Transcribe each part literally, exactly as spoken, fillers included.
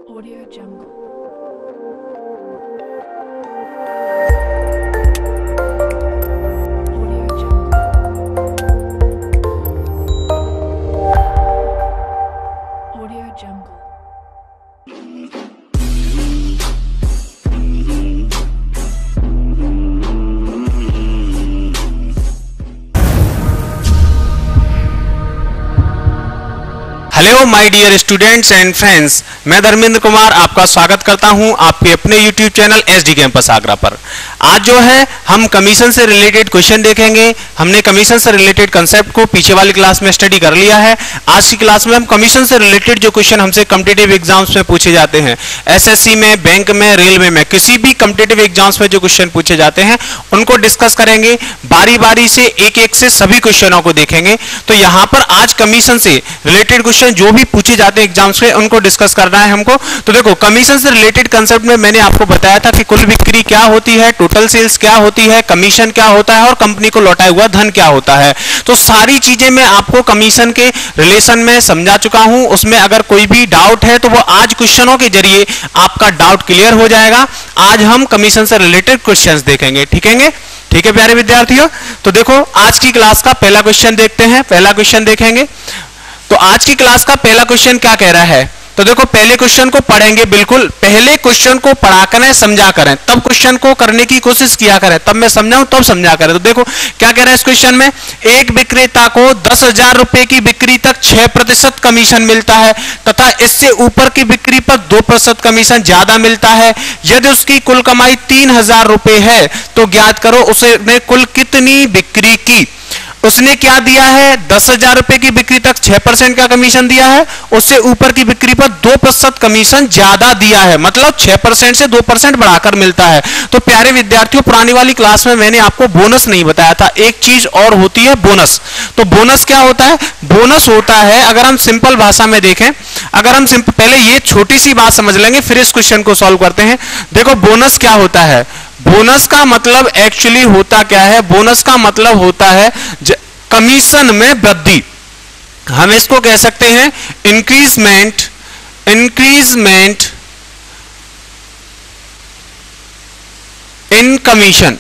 Audio Jungle. Audio Jungle. Audio Jungle. Hello my dear students and friends, मैं धर्मेंद्र कुमार आपका स्वागत करता हूं आपके अपने YouTube channel SD campus Agra पर। आज जो है हम कमीशन से रिलेटेड क्वेश्चन देखेंगे। हमने कमीशन से रिलेटेड कंसेप्ट को पीछे वाली क्लास में स्टडी कर लिया है। आज की क्लास में हम कमीशन से रिलेटेड जो क्वेश्चन हमसे कॉम्पिटिटिव एग्जाम्स में पूछे जाते हैं, एसएससी में, बैंक में, रेलवे में, किसी भी कॉम्पिटिटिव एग्जाम्स में जो क्वेश्चन पूछे जाते हैं उनको डिस्कस करेंगे। बारी बारी से एक एक से सभी क्वेश्चनों को देखेंगे। तो यहाँ पर आज कमीशन से रिलेटेड क्वेश्चन जो भी पूछे जाते हैं एग्जाम्स में उनको डिस्कस करना है हमको। तो देखो, कमीशन से रिलेटेड कंसेप्ट में मैंने आपको बताया था कि कुल बिक्री क्या होती है, टोटल सेल्स क्या होती है, कमीशन क्या होता है और कंपनी को लौटाया हुआ धन क्या होता है। तो सारी चीजें मैं आपको कमीशन के रिलेशन में समझा चुका हूं। उसमें अगर कोई भी डाउट है तो वो आज क्वेश्चनों के जरिए आपका डाउट क्लियर हो जाएगा। आज हम कमीशन से रिलेटेड क्वेश्चंस देखेंगे। ठीक है ठीक है प्यारे विद्यार्थियों। तो देखो, आज की क्लास का पहला क्वेश्चन देखते हैं। पहला क्वेश्चन देखेंगे। तो आज की क्लास का पहला क्वेश्चन क्या कह रहा है, तो देखो पहले क्वेश्चन को पढ़ेंगे। बिल्कुल पहले क्वेश्चन को पढ़ा करें, समझा करें, तब क्वेश्चन को करने की कोशिश किया करें। तब मैं समझाऊं तब समझा करें। तो देखो क्या कह रहा है इस क्वेश्चन में, एक विक्रेता को दस हजार रुपए की बिक्री तक छह प्रतिशत कमीशन मिलता है तथा इससे ऊपर की बिक्री पर दो प्रतिशत कमीशन ज्यादा मिलता है। यदि उसकी कुल कमाई तीन हजार रुपए है तो ज्ञात करो उसने कुल कितनी बिक्री की। उसने क्या दिया है, दस हजार रुपए की बिक्री तक छह परसेंट का कमीशन दिया है, उससे ऊपर की बिक्री पर दो प्रतिशत कमीशन ज्यादा दिया है, मतलब छह परसेंट से दो परसेंट बढ़ाकर मिलता है। तो प्यारे विद्यार्थियों, पुरानी वाली क्लास में मैंने आपको बोनस नहीं बताया था। एक चीज और होती है बोनस। तो बोनस क्या होता है, बोनस होता है, अगर हम सिंपल भाषा में देखें, अगर हम सिंपल पहले ये छोटी सी बात समझ लेंगे फिर इस क्वेश्चन को सॉल्व करते हैं। देखो बोनस क्या होता है, बोनस का मतलब एक्चुअली होता क्या है, बोनस का मतलब होता है कमीशन में वृद्धि। हम इसको कह सकते हैं increment increment in commission.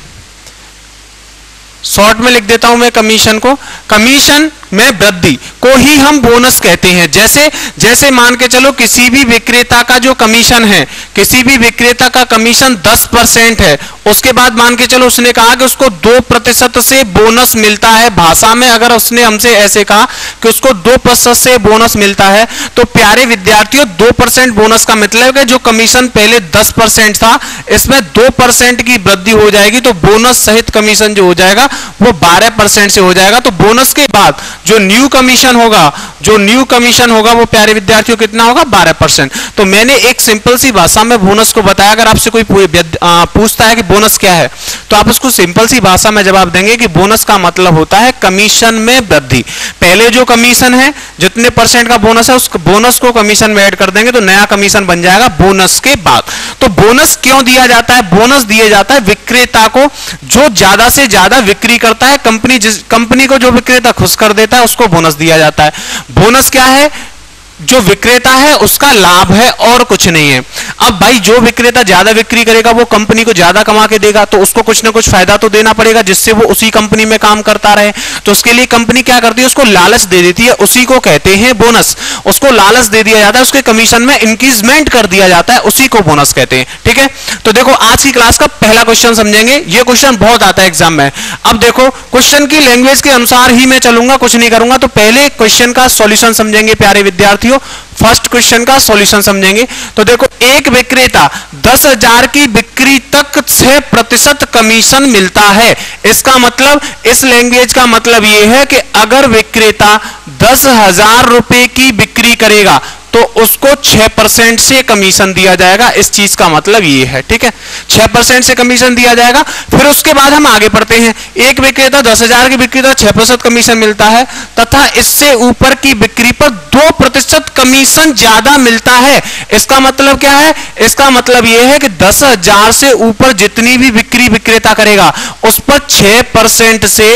Short में लिख देता हूं मैं कमीशन को, कमीशन में वृद्धि को ही हम बोनस कहते हैं। जैसे जैसे मान के चलो किसी भी विक्रेता का जो कमीशन है, किसी भी विक्रेता का कमीशन दस परसेंट है, उसके बाद मान के चलो उसने कहा कि उसको दो प्रतिशत से बोनस मिलता है। भाषा में अगर उसने हमसे ऐसे कहा कि उसको दो प्रतिशत से बोनस मिलता है, तो प्यारे विद्यार्थियों दो परसेंट बोनस का मतलब है जो कमीशन पहले दस परसेंट था इसमें दो परसेंट की वृद्धि हो जाएगी, तो बोनस सहित कमीशन जो हो जाएगा वो बारह परसेंट से हो जाएगा। तो बोनस के बाद जो न्यू कमीशन होगा, जो न्यू कमीशन होगा वो प्यारे विद्यार्थियों कितना होगा, बारह परसेंट। तो मैंने एक सिंपल सी भाषा में बोनस को बताया। अगर आपसे कोई पूछता है कि बोनस क्या है, तो आप उसको सिंपल सी भाषा में जवाब देंगे कि बोनस का मतलब होता है कमीशन में वृद्धि। पहले जो कमीशन है, जितने परसेंट का बोनस है, उस बोनस को कमीशन में ऐड कर देंगे तो नया कमीशन बन जाएगा बोनस के बाद। तो बोनस क्यों दिया जाता है, बोनस दिया जाता है विक्रेता को जो ज्यादा से ज्यादा बिक्री करता है। कंपनी जिस कंपनी को जो विक्रेता खुश कर देता है उसको बोनस दिया जाता है। बोनस क्या है, जो विक्रेता है उसका लाभ है और कुछ नहीं है। अब भाई जो विक्रेता ज्यादा बिक्री करेगा वो कंपनी को ज्यादा कमा के देगा, तो उसको कुछ ना कुछ फायदा तो देना पड़ेगा जिससे वो उसी कंपनी में काम करता रहे। तो उसके लिए कंपनी क्या करती है, उसको लालच दे देती है, उसी को कहते हैं बोनस। उसको लालच दे दिया जाता है, उसके कमीशन में इंक्रीजमेंट कर दिया जाता है, उसी को बोनस कहते हैं। ठीक है, तो देखो आज की क्लास का पहला क्वेश्चन समझेंगे। ये क्वेश्चन बहुत आता है एग्जाम में। अब देखो क्वेश्चन की लैंग्वेज के अनुसार ही मैं चलूंगा, कुछ नहीं करूंगा। तो पहले क्वेश्चन का सॉल्यूशन समझेंगे प्यारे विद्यार्थी। फर्स्ट क्वेश्चन का सॉल्यूशन समझेंगे। तो देखो, एक विक्रेता दस हजार की बिक्री तक छह प्रतिशत कमीशन मिलता है। इसका मतलब, इस लैंग्वेज का मतलब यह है कि अगर विक्रेता दस हजार रुपए की बिक्री करेगा तो उसको छह परसेंट से कमीशन दिया जाएगा। इस चीज का मतलब ये है। ठीक है, छह परसेंट से कमीशन दिया जाएगा। फिर उसके बाद हम आगे बढ़ते हैं। एक विक्रेता दस हजार की बिक्री पर छह प्रतिशत कमीशन मिलता है तथा इससे ऊपर की बिक्री पर दो प्रतिशत कमीशन ज्यादा मिलता है। इसका मतलब क्या है, इसका मतलब यह है कि दस हजार से ऊपर जितनी भी बिक्री विक्रेता करेगा उस पर छह परसेंट से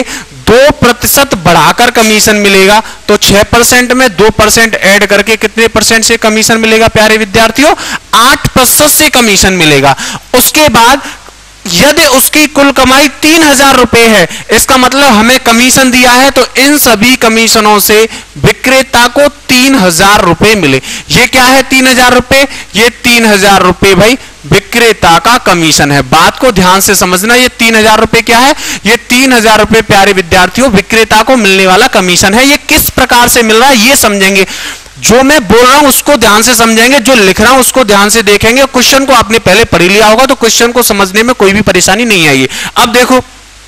दो प्रतिशत बढ़ाकर कमीशन मिलेगा, तो छह परसेंट में दो परसेंट ऐड करके कितने परसेंट से कमीशन मिलेगा प्यारे विद्यार्थियों? आठ प्रतिशत से कमीशन मिलेगा। उसके बाद यदि उसकी कुल कमाई तीन हजार रुपए है, इसका मतलब हमें कमीशन दिया है, तो इन सभी कमीशनों से विक्रेता को तीन हजार रुपए मिले। ये क्या है तीन हजार रुपए? ये तीन हजार रुपए भाई विक्रेता का कमीशन है। बात को ध्यान से समझना, ये तीन हजार रुपए क्या है? ये तीन हजार रुपए प्यारे विद्यार्थियों विक्रेता को मिलने वाला कमीशन है। ये किस प्रकार से मिल रहा है ये समझेंगे। जो मैं बोल रहा हूं उसको ध्यान से समझेंगे, जो लिख रहा हूं उसको ध्यान से देखेंगे। क्वेश्चन को आपने पहले पढ़ लिया होगा तो क्वेश्चन को समझने में कोई भी परेशानी नहीं आएगी। अब देखो,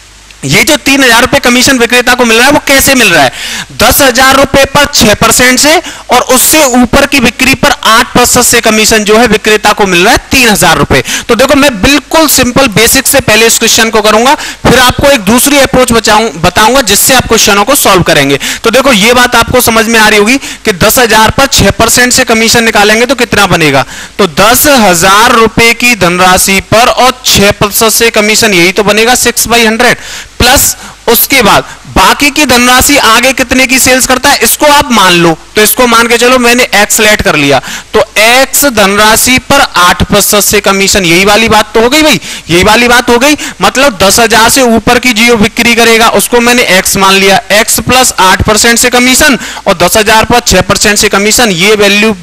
ये जो तीन हजार रुपए कमीशन विक्रेता को मिल रहा है वो कैसे मिल रहा है? दस हजार रुपए पर छह परसेंट से और उससे ऊपर की बिक्री पर आठ प्रतिशत से कमीशन जो है विक्रेता को मिल रहा है तीन हजार रुपए। तो देखो, मैं बिल्कुल सिंपल बेसिक से पहले इस क्वेश्चन को करूंगा, फिर आपको एक दूसरी अप्रोच बताऊंगा जिससे आप क्वेश्चनों को सॉल्व करेंगे। तो देखो, ये बात आपको समझ में आ रही होगी कि दस हजार पर छह परसेंट से कमीशन निकालेंगे तो कितना बनेगा? तो दस हजार रुपए की धनराशि पर और छह प्रतिशत से कमीशन, यही तो बनेगा सिक्स बाई हंड्रेड। प्लस उसके बाद बाकी की धनराशि आगे कितने की सेल्स करता है इसको आप मान लो, तो इसको मान के चलो, मैंने एक्स लेट कर लिया, तो एक्स धनराशि पर आठ प्रतिशत से कमीशन, यही वाली बात तो हो गई भाई, यही वाली बात हो गई। मतलब दस हजार से ऊपर की जो बिक्री करेगा उसको मैंने एक्स मान लिया, एक्स प्लस आठ परसेंट से कमीशन और दस हजार पर छह परसेंट से कमीशन, ये वैल्यू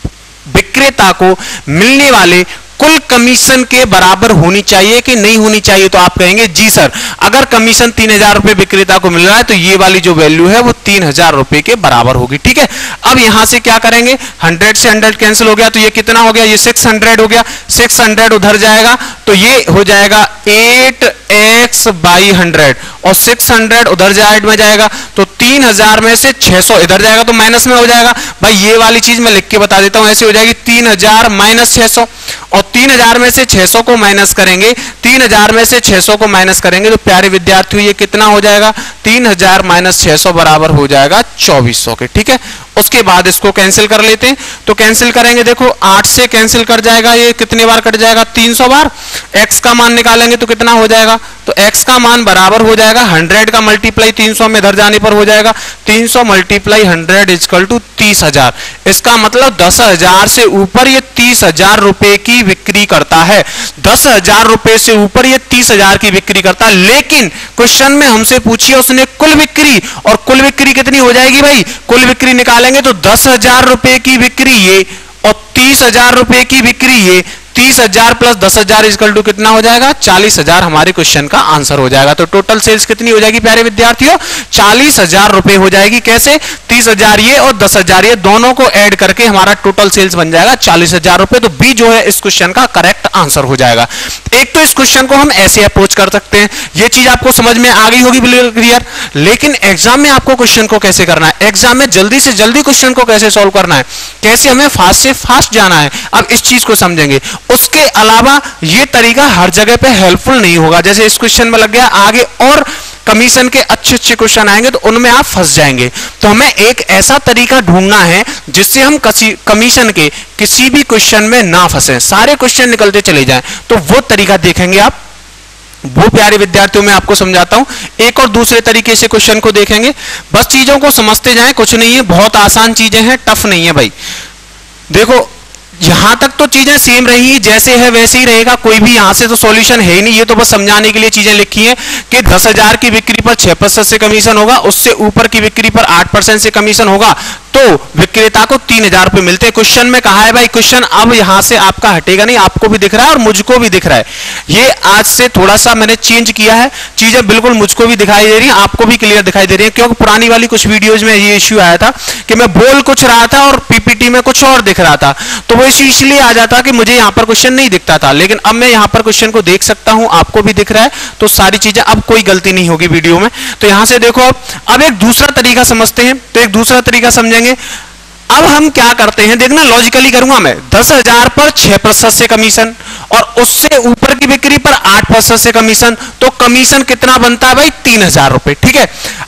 विक्रेता को मिलने वाले कुल कमीशन के बराबर होनी चाहिए कि नहीं होनी चाहिए? तो आप कहेंगे जी सर, अगर कमीशन तीन हजार रुपए विक्रेता को मिल रहा है तो ये वाली जो वैल्यू है वो तीन हजार रुपए के बराबर होगी। ठीक है, अब यहां से क्या करेंगे, हंड्रेड से हंड्रेड कैंसिल हो गया, तो ये कितना हो गया? ये सिक्स हंड्रेड हो गया। सिक्स हंड्रेड उधर जाएगा तो ये हो जाएगा एट एक्स बाई हंड्रेड और सिक्स हंड्रेड उधर साइड में जाएगा तो तीन हजार में से छह सौ इधर जाएगा तो माइनस में हो जाएगा। भाई ये वाली चीज मैं लिख के बता देता हूं, ऐसे हो जाएगी तीन हजार माइनस छह सौ और तीन हजार में से छह सौ को माइनस करेंगे, तीन हजार में से छह सौ को माइनस करेंगे तो प्यारे विद्यार्थियों ये कितना हो जाएगा? तीन हजार माइनस छह सौ बराबर हो जाएगा चौबीस सौ के। ठीक है, उसके बाद इसको कैंसिल कर लेते हैं, तो कैंसिल करेंगे, देखो आठ से कैंसिल कर जाएगा, ये कितने बार कट जाएगा? तीन सौ बार। x का मान निकालेंगे तो कितना हो जाएगा? तो x का मान बराबर हो जाएगा हंड्रेड का मल्टीप्लाई तीन सौ में इधर जाने पर हो जाएगा तीन सौ मल्टीप्लाई हंड्रेड इजकल टू तीस हजार। इसका मतलब दस हजार से ऊपर ये तीस हजार रुपए की बिक्री करता है, दस हजार रुपए से ऊपर ये तीस हजार की बिक्री करता है। लेकिन क्वेश्चन में हमसे पूछिए उसने कुल बिक्री, और कुल बिक्री कितनी हो जाएगी भाई? कुल बिक्री निकालेंगे तो दस हजार रुपए की बिक्री ये और तीस हजार रुपए की बिक्री ये, तीस हजार प्लस दस हजार इजकल टू कितना हो जाएगा? चालीस हजार हमारे क्वेश्चन का आंसर हो जाएगा। तो टोटल सेल्स कितनी हो जाएगी प्यारे विद्यार्थियों? चालीस हजार रुपए हो जाएगी। कैसे? तीस हजार ये और दस हजार ये दोनों को ऐड करके हमारा टोटल सेल्स बन जाएगा चालीस हजार रुपए। तो बी जो है इस क्वेश्चन का करेक्ट आंसर हो जाएगा। एक तो इस क्वेश्चन को हम ऐसे अप्रोच कर सकते हैं, ये चीज आपको समझ में आ गई होगी बिल्कुल क्लियर। लेकिन एग्जाम में आपको क्वेश्चन को कैसे करना है, एग्जाम में जल्दी से जल्दी क्वेश्चन को कैसे सॉल्व करना है, कैसे हमें फास्ट से फास्ट जाना है, अब इस चीज को समझेंगे। उसके अलावा ये तरीका हर जगह पे हेल्पफुल नहीं होगा। जैसे इस क्वेश्चन में लग गया, आगे और कमीशन के अच्छे अच्छे क्वेश्चन आएंगे तो उनमें आप फंस जाएंगे। तो हमें एक ऐसा तरीका ढूंढना है जिससे हम कमीशन के किसी भी क्वेश्चन में ना फंसे, सारे क्वेश्चन निकलते चले जाएं। तो वो तरीका देखेंगे आप, वो प्यारे विद्यार्थियों में आपको समझाता हूं। एक और दूसरे तरीके से क्वेश्चन को देखेंगे, बस चीजों को समझते जाएं, कुछ नहीं है, बहुत आसान चीजें हैं, टफ नहीं है भाई। देखो यहां तक तो चीजें सेम रही, जैसे है वैसे ही रहेगा, कोई भी यहां से तो सॉल्यूशन है ही नहीं। ये तो बस समझाने के लिए चीजें लिखी हैं कि दस हजार की बिक्री पर छह प्रतिशत से कमीशन होगा, उससे ऊपर की बिक्री पर आठ परसेंट से कमीशन होगा तो विक्रेता को तीन हजार रुपए मिलते हैं। क्वेश्चन में कहा है भाई, क्वेश्चन अब यहां से आपका हटेगा नहीं, आपको भी दिख रहा है और मुझको भी दिख रहा है। ये आज से थोड़ा सा मैंने चेंज किया है, चीजें बिल्कुल मुझको भी दिखाई दे रही है, आपको भी क्लियर दिखाई दे रही है। क्योंकि पुरानी वाली कुछ वीडियोज में ये इश्यू आया था कि मैं बोल कुछ रहा था और पीपीटी में कुछ और दिख रहा था, तो वो इश्यू इसलिए आ जाता कि मुझे यहां पर क्वेश्चन नहीं दिखता था। लेकिन अब मैं यहां पर क्वेश्चन को देख सकता हूं, आपको भी दिख रहा है, तो सारी चीजें अब कोई गलती नहीं होगी वीडियो में। तो यहां से देखो, अब अब एक दूसरा तरीका समझते हैं, तो एक दूसरा तरीका समझेंगे। अब हम क्या करते हैं, देखना लॉजिकली करूंगा मैं, दस हजार पर छह प्रतिशत से कमीशन और उससे ऊपर की बिक्री पर आठ प्रतिशत से कमीशन, तो कमीशन कितना बनता है भाई? तीन हजार रुपए। ठीक है,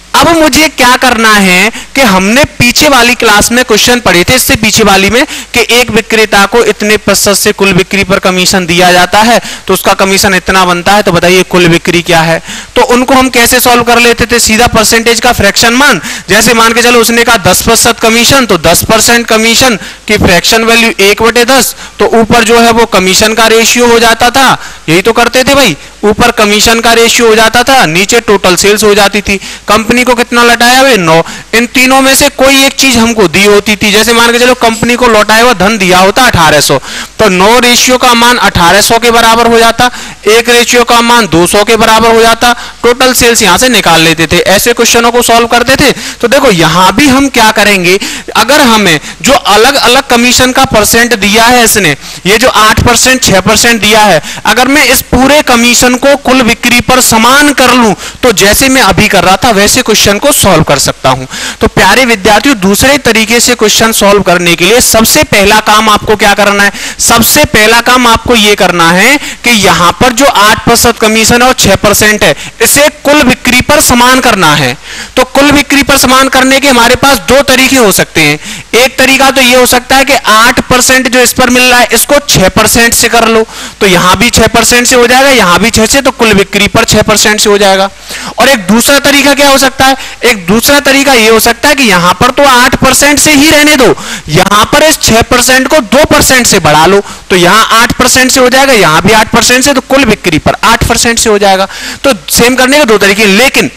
अब मुझे क्या करना है कि हमने पीछे वाली क्लास में क्वेश्चन पढ़े थे, इससे पीछे वाली में, कि एक विक्रेता को इतने प्रतिशत से कुल बिक्री पर कमीशन दिया जाता है तो उसका कमीशन इतना बनता है, तो बताइए कुल बिक्री क्या है। तो उनको हम कैसे सॉल्व कर लेते थे, सीधा परसेंटेज का फ्रैक्शन मान, जैसे मान के चलो उसने कहा दस प्रतिशत कमीशन, तो दस परसेंट कमीशन की फ्रैक्शन वैल्यू एक बटे दस, तो ऊपर जो है वो कमीशन का रेशियो हो जाता था, यही तो करते थे भाई, ऊपर कमीशन का रेशियो हो जाता था, नीचे टोटल सेल्स हो जाती थी। कंपनी को कितना लौटाया हुआ, नौ, इन तीनों में से कोई एक चीज हमको दी होती थी, जैसे मान के चलो कंपनी को लौटाया हुआ धन दिया होता अठारह सौ, तो नौ रेशियो का मान अठारह सौ के बराबर हो जाता, एक रेशियो का मान दो सौ के बराबर हो जाता, टोटल सेल्स यहां से निकाल लेते थे। ऐसे क्वेश्चनों को सॉल्व करते थे। तो देखो यहां भी हम क्या करेंगे, अगर हमें जो अलग अलग कमीशन का परसेंट दिया है इसने, ये जो आठ परसेंट छह परसेंट दिया है, अगर मैं इस पूरे कमीशन को कुल बिक्री पर समान कर लूं तो जैसे मैं अभी कर रहा था वैसे क्वेश्चन को सॉल्व कर सकता हूं। तो प्यारे विद्यार्थियों, दूसरे तरीके से क्वेश्चन सॉल्व करने के लिए सबसे पहला काम आपको क्या करना है, सबसे पहला काम आपको यह करना है कि यहां पर जो आठ प्रतिशत कमीशन और छह परसेंट है इसे कुल बिक्री पर समान करना है। तो कुल बिक्री पर समान करने के हमारे पास दो तरीके हो सकते हैं। एक तरीका तो यह हो सकता है कि आठ परसेंट जो इस पर मिल रहा है इसको छह परसेंट से कर लो, तो यहां भी छह परसेंट से हो जाएगा, यहां भी छह से, तो कुल बिक्री पर छह परसेंट से हो जाएगा। और एक दूसरा तरीका क्या हो सकता है, एक दूसरा तरीका यह हो सकता है कि यहां पर तो आठ परसेंट से ही रहने दो, यहां पर इस छह परसेंट को दो परसेंट से बढ़ा लो, तो यहां आठ परसेंट से हो जाएगा, यहां भी आठ परसेंट से, तो कुल बिक्री पर आठ परसेंट से हो जाएगा। तो सेम करने के दो तरीके, लेकिन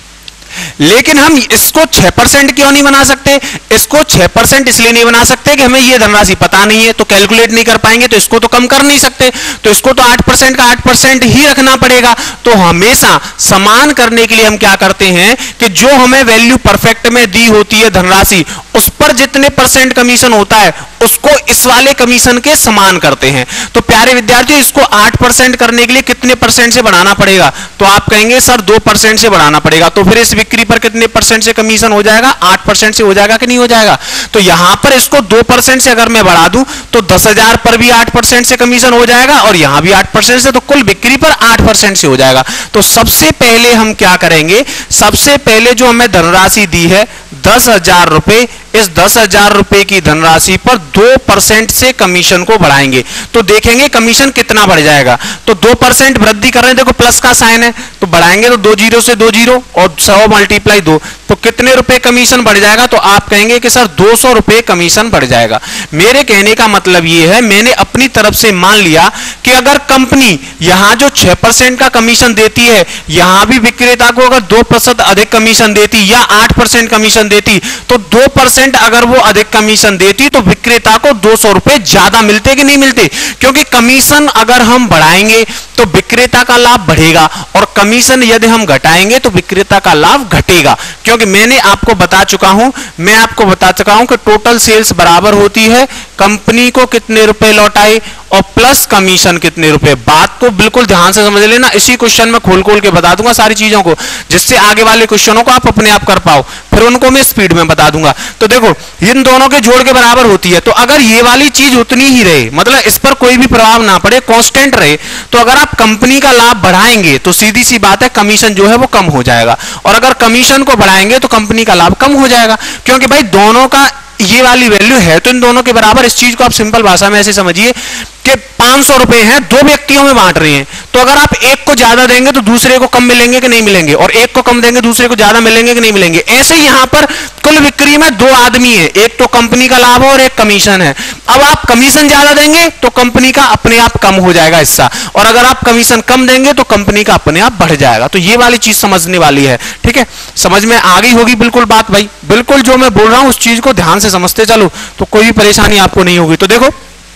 लेकिन हम इसको छह परसेंट क्यों नहीं बना सकते, इसको छह परसेंट इसलिए नहीं बना सकते कि हमें यह धनराशि पता नहीं है, तो कैलकुलेट नहीं कर पाएंगे, तो इसको तो कम कर नहीं सकते, तो इसको तो आठ परसेंट का आठ परसेंट ही रखना पड़ेगा। तो हमेशा समान करने के लिए हम क्या करते हैं कि जो हमें वैल्यू परफेक्ट में दी होती है धनराशि, उस पर जितने परसेंट कमीशन होता है उसको इस वाले कमीशन के समान करते हैं। तो प्यारे विद्यार्थियों, इसको आठ परसेंट करने के लिए कितने परसेंट से बढ़ाना पड़ेगा, तो आप कहेंगे सर दो परसेंट से बढ़ाना पड़ेगा, तो फिर इस बिक्री पर कितने परसेंट से कमीशन हो जाएगा, आठ परसेंट से हो जाएगा कि नहीं हो जाएगा। तो यहां पर इसको दो परसेंट से अगर मैं बढ़ा दूं तो दस हजार पर भी आठ परसेंट से कमीशन हो जाएगा और यहां भी आठ परसेंट से, तो कुल बिक्री पर आठ परसेंट से हो जाएगा। तो सबसे पहले हम क्या करेंगे, सबसे पहले जो हमें धनराशि दी है दस हजार रुपए, इस दस हजार रुपए की धनराशि पर दो परसेंट से कमीशन को बढ़ाएंगे, तो देखेंगे कमीशन कितना बढ़ जाएगा। तो दो परसेंट वृद्धि कर रहे हैं, देखो प्लस का साइन है, तो बढ़ाएंगे तो दो जीरो से दो जीरो और सौ मल्टीप्लाई दो, तो कितने रुपए कमीशन बढ़ जाएगा, तो आप कहेंगे कि सर दो सौ रुपए कमीशन बढ़ जाएगा। मेरे कहने का मतलब यह है, मैंने अपनी तरफ से मान लिया कि अगर कंपनी यहां जो छह परसेंट का कमीशन देती है, यहां भी विक्रेता को अगर दो प्रतिशत अधिक कमीशन देती या आठ परसेंट कमीशन देती, तो दो परसेंट अगर वो अधिक कमीशन देती तो विक्रेता को दो सौ रुपए ज्यादा मिलते कि नहीं मिलते, क्योंकि कमीशन अगर हम बढ़ाएंगे तो विक्रेता का लाभ बढ़ेगा और कमीशन यदि हम घटाएंगे तो विक्रेता का लाभ घटेगा। क्योंकि मैंने आपको बता चुका हूं मैं आपको बता चुका हूं कि टोटल सेल्स बराबर होती है कंपनी को कितने रुपए लौटाए और प्लस कमीशन कितने रुपए। बात को बिल्कुल ध्यान से समझ लेना, इसी क्वेश्चन में खोल खोल के बता दूंगा सारी चीजों को, जिससे आगे वाले क्वेश्चनों को आप अपने आप कर पाओ, फिर उनको मैं स्पीड में बता दूंगा। तो देखो इन दोनों के जोड़ के बराबर होती है, तो अगर ये वाली चीज उतनी ही रहे, मतलब इस पर कोई भी प्रभाव ना पड़े, कांस्टेंट रहे, तो अगर आप कंपनी का लाभ बढ़ाएंगे तो सीधी सी बात है कमीशन जो है वो कम हो जाएगा, और अगर कमीशन को बढ़ाएंगे तो कंपनी का लाभ कम हो जाएगा। क्योंकि भाई दोनों का ये वाली वैल्यू है तो इन दोनों के बराबर। इस चीज को आप सिंपल भाषा में ऐसे समझिए कि पांच सौ रुपए हैं, दो व्यक्तियों में बांट रहे हैं, तो अगर आप एक को ज्यादा देंगे तो दूसरे को कम मिलेंगे कि नहीं मिलेंगे, और एक को कम देंगे दूसरे को ज्यादा मिलेंगे कि नहीं मिलेंगे। ऐसे यहां पर कुल बिक्री में दो आदमी है, एक तो कंपनी का लाभ है और एक कमीशन है। अब आप कमीशन ज्यादा देंगे तो कंपनी का अपने आप कम हो जाएगा हिस्सा, और अगर आप कमीशन कम देंगे तो कंपनी का अपने आप बढ़ जाएगा। तो ये वाली चीज समझने वाली है, ठीक है, समझ में आ गई होगी बिल्कुल बात भाई। बिल्कुल जो मैं बोल रहा हूं उस चीज को ध्यान से समझते चलो तो कोई भी परेशानी आपको नहीं होगी। तो देखो,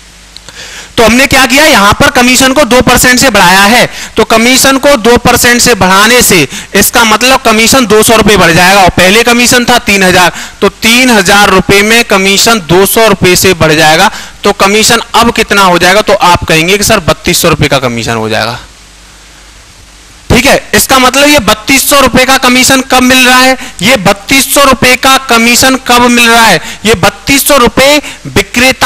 तो हमने क्या किया, यहां पर कमीशन को दो परसेंट से बढ़ाया है, तो कमीशन को दो परसेंट से बढ़ाने से इसका मतलब कमीशन दो सौ रुपए बढ़ जाएगा, और पहले कमीशन था तीन हजार, तो तीन हजार रुपए में कमीशन दो सौ रुपए से बढ़ जाएगा। तो कमीशन अब कितना हो जाएगा, तो आप कहेंगे कि सर बत्तीस सौ रुपए का कमीशन हो जाएगा। ठीक है, इसका मतलब ये बत्तीस सौ रुपए का कमीशन कब मिल रहा है, ये बत्तीस सौ रुपए का कमीशन कब मिल रहा है, ये बत्तीस सौ रुपए विक्रेता को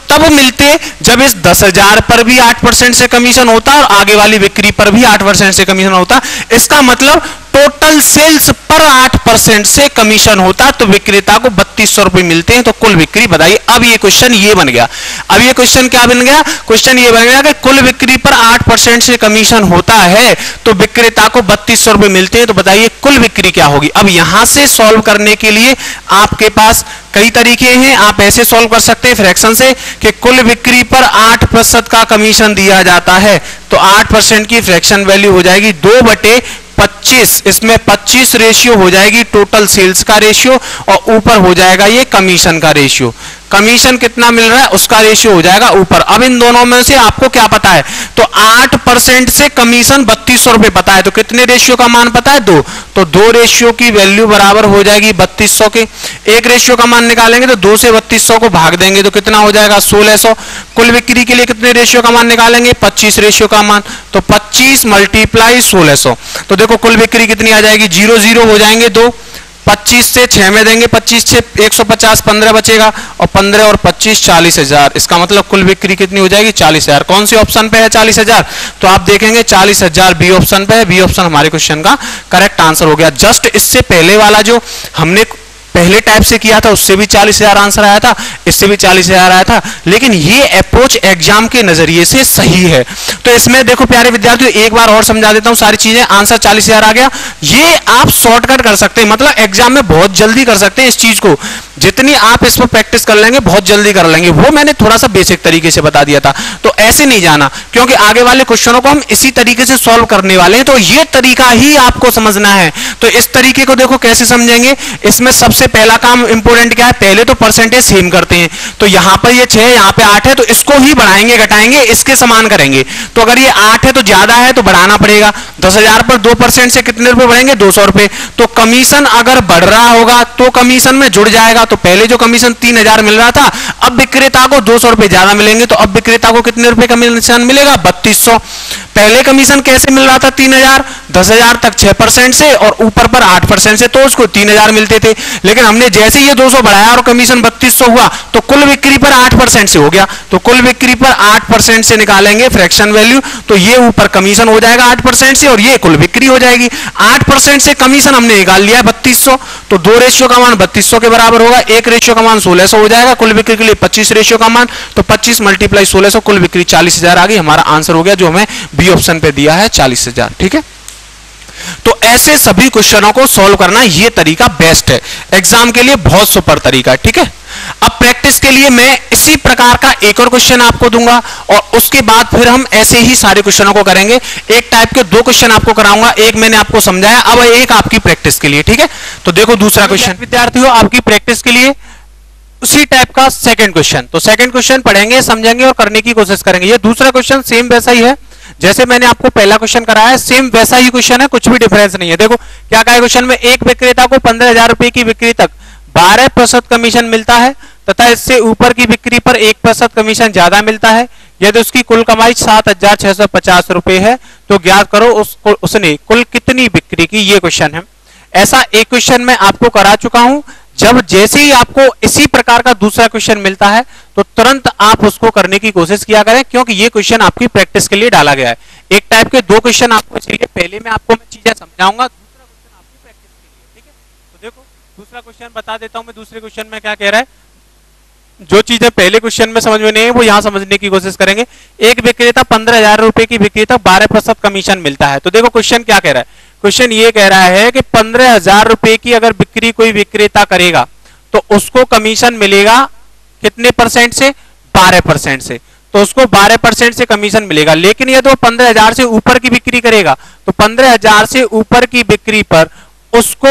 तब मिलते जब इस दस हजार पर भी आठ परसेंट से कमीशन होता और आगे वाली बिक्री पर भी आठ परसेंट से कमीशन होता। इसका मतलब टोटल सेल्स पर आठ परसेंट से कमीशन होता तो विक्रेता को बत्तीस सौ रुपए मिलते हैं। तो कुल बिक्री बताइए। अब ये क्वेश्चन ये बन गया, अब ये क्वेश्चन क्या बन गया? क्वेश्चन ये बन गया कि कुल बिक्री पर आठ परसेंट से कमीशन होता है तो विक्रेता को बत्तीस सौ रुपए मिलते हैं। तो बताइए कुल बिक्री क्या होगी? अब यहां से सॉल्व करने के लिए आपके पास कई तरीके हैं। आप ऐसे सॉल्व कर सकते हैं फ्रैक्शन से कि कुल बिक्री पर आठ प्रतिशत का कमीशन दिया जाता है तो आठ परसेंट की फ्रैक्शन वैल्यू हो जाएगी दो बटे पच्चीस। इसमें पच्चीस रेशियो हो जाएगी टोटल सेल्स का रेशियो और ऊपर हो जाएगा ये कमीशन का रेशियो। कमीशन कितना मिल रहा है उसका रेशियो हो जाएगा ऊपर। अब इन दोनों में से आपको क्या पता है? तो आठ परसेंट से कमीशन बत्तीस सौ रुपए पता है तो कितने रेशियो का मान पता है? दो। तो दो रेशियो की वैल्यू बराबर हो जाएगी बत्तीस सौ के। एक रेशियो का मान निकालेंगे तो दो से बत्तीस सौ को भाग देंगे तो कितना हो जाएगा? सोलह सौ। कुल बिक्री के लिए कितने रेशियो का मान निकालेंगे? पच्चीस रेशियो का मान। तो पच्चीस मल्टीप्लाई सोलह सौ। तो देखो कुल बिक्री कितनी आ जाएगी? जीरो जीरो हो जाएंगे दो। पच्चीस से छह में देंगे, पच्चीस से एक सौ पचास, पंद्रह बचेगा और पंद्रह और पच्चीस चालीस हजार। इसका मतलब कुल बिक्री कितनी हो जाएगी? चालीस हजार। कौन सी ऑप्शन पे है चालीस हजार? तो आप देखेंगे चालीस हजार बी ऑप्शन पे है। बी ऑप्शन हमारे क्वेश्चन का करेक्ट आंसर हो गया। जस्ट इससे पहले वाला जो हमने पहले टाइप से किया था उससे भी चालीस हजार आंसर आया था, इससे भी चालीस हजार आया था, लेकिन ये अप्रोच एग्जाम के नजरिए से सही है। तो इसमें देखो प्यारे विद्यार्थियों एक बार और समझा देता हूं सारी चीजें। आंसर चालीस हजार आ गया। ये आप शॉर्टकट कर सकते हैं, मतलब एग्जाम में बहुत जल्दी कर सकते हैं इस चीज को। जितनी आप इस पर प्रैक्टिस कर लेंगे बहुत जल्दी कर लेंगे। वो मैंने थोड़ा सा बेसिक तरीके से बता दिया था, तो ऐसे नहीं जाना क्योंकि आगे वाले क्वेश्चनों को हम इसी तरीके से सॉल्व करने वाले हैं। तो ये तरीका ही आपको समझना है। तो इस तरीके को देखो कैसे समझेंगे। इसमें सबसे पहला काम इंपोर्टेंट क्या है? पहले तो परसेंटेज सेम करते हैं। तो यहां पर ये छह है, यहां पे आठ है, तो इसको ही बढ़ाएंगे घटाएंगे, इसके समान करेंगे। तो अगर ये आठ है तो ज्यादा है तो बढ़ाना पड़ेगा। दस हजार पर दो परसेंट से कितने रुपए बढ़ेंगे? दो सौ रुपए। तो कमीशन अगर बढ़ रहा होगा तो कमीशन में जुड़ जाएगा। तो पहले जो कमीशन तीन हजार मिल रहा था अब विक्रेता को दो सौ रुपए ज्यादा मिलेंगे। तो अब विक्रेता को कितने रुपए कमीशन मिलेगा? बत्तीस सौ। पहले कमीशन कैसे मिल रहा था? तीन हजार। दस हजार तक छह परसेंट से और ऊपर पर आठ परसेंट से, तो उसको तीन हजार मिलते थे। लेकिन हमने जैसे ये दो सौ बढ़ाया और कमीशन बत्तीस सौ हुआ तो कुल बिक्री पर आठ परसेंट से हो गया। तो कुल बिक्री पर आठ परसेंट से निकालेंगे फ्रैक्शन वैल्यू तो ये ऊपर कमीशन हो जाएगा आठ परसेंट से और ये कुल बिक्री हो जाएगी। आठ परसेंट से कमीशन हमने निकाल लिया है बत्तीस सौ। तो दो रेशियो का मान बत्तीस सौ के बराबर होगा। एक रेशियो का मान सोलह सौ हो जाएगा। कुल बिक्री के लिए पच्चीस रेशियो का मान, तो पच्चीस मल्टीप्लाई सोलह सौ, कुल बिक्री चालीस हजार आ गई। हमारा आंसर हो गया जो हमें बी ऑप्शन पे दिया है चालीस हजार। ठीक है, तो ऐसे सभी क्वेश्चनों को सॉल्व करना ये तरीका बेस्ट है, एग्जाम के लिए बहुत सुपर तरीका है। ठीक है, अब प्रैक्टिस के लिए मैं इसी प्रकार का एक और क्वेश्चन आपको दूंगा और उसके बाद फिर हम ऐसे ही सारे क्वेश्चनों को करेंगे। एक टाइप के दो क्वेश्चन आपको कराऊंगा, एक मैंने आपको समझाया, अब एक आपकी प्रैक्टिस के लिए। ठीक है, तो देखो दूसरा क्वेश्चन विद्यार्थियों आपकी प्रैक्टिस के लिए उसी टाइप का सेकंड क्वेश्चन। तो सेकंड क्वेश्चन पढ़ेंगे, समझेंगे और करने की कोशिश करेंगे। ये दूसरा क्वेश्चन सेम वैसा ही है जैसे मैंने आपको पहला क्वेश्चन कराया है, सेम वैसा ही क्वेश्चन है, कुछ भी डिफरेंस नहीं है। देखो क्या कहा है क्वेश्चन में, एक विक्रेता को पंद्रह हजार रुपए की बिक्री तक बारह प्रतिशत कमीशन मिलता है तथा इससे ऊपर की बिक्री पर एक प्रतिशत कमीशन ज्यादा मिलता है। यदि उसकी कुल कमाई सात हजार छह सौ पचास रुपए है तो ज्ञात करो उसको उसने कुल कितनी बिक्री की। ये क्वेश्चन है। ऐसा एक क्वेश्चन मैं आपको करा चुका हूं। जब जैसे ही आपको इसी प्रकार का दूसरा क्वेश्चन मिलता है तो तुरंत आप उसको करने की कोशिश किया करें, क्योंकि ये क्वेश्चन आपकी प्रैक्टिस के लिए डाला गया है। एक टाइप के दो क्वेश्चन आपको चाहिए, पहले में आपको मैं चीजें समझाऊंगा, दूसरा क्वेश्चन आपकी प्रैक्टिस के लिए। ठीक है, तो देखो दूसरा क्वेश्चन बता देता हूं मैं। दूसरे क्वेश्चन में क्या कह रहा है, जो चीजें पहले क्वेश्चन में समझ में नहीं है वो यहां समझने की कोशिश करेंगे। एक विक्रेता पंद्रह हजार रुपए की बिक्री तक बारह प्रतिशत कमीशन मिलता है। तो देखो क्वेश्चन क्या कह रहा है, क्वेश्चन ये कह रहा है कि पंद्रह हजार रुपए की अगर बिक्री कोई विक्रेता करेगा तो उसको कमीशन मिलेगा कितने परसेंट से? बारह परसेंट से। तो उसको बारह परसेंट से कमीशन मिलेगा। लेकिन यदि वो पंद्रह हजार से ऊपर की बिक्री करेगा तो पंद्रह हजार से ऊपर की बिक्री पर उसको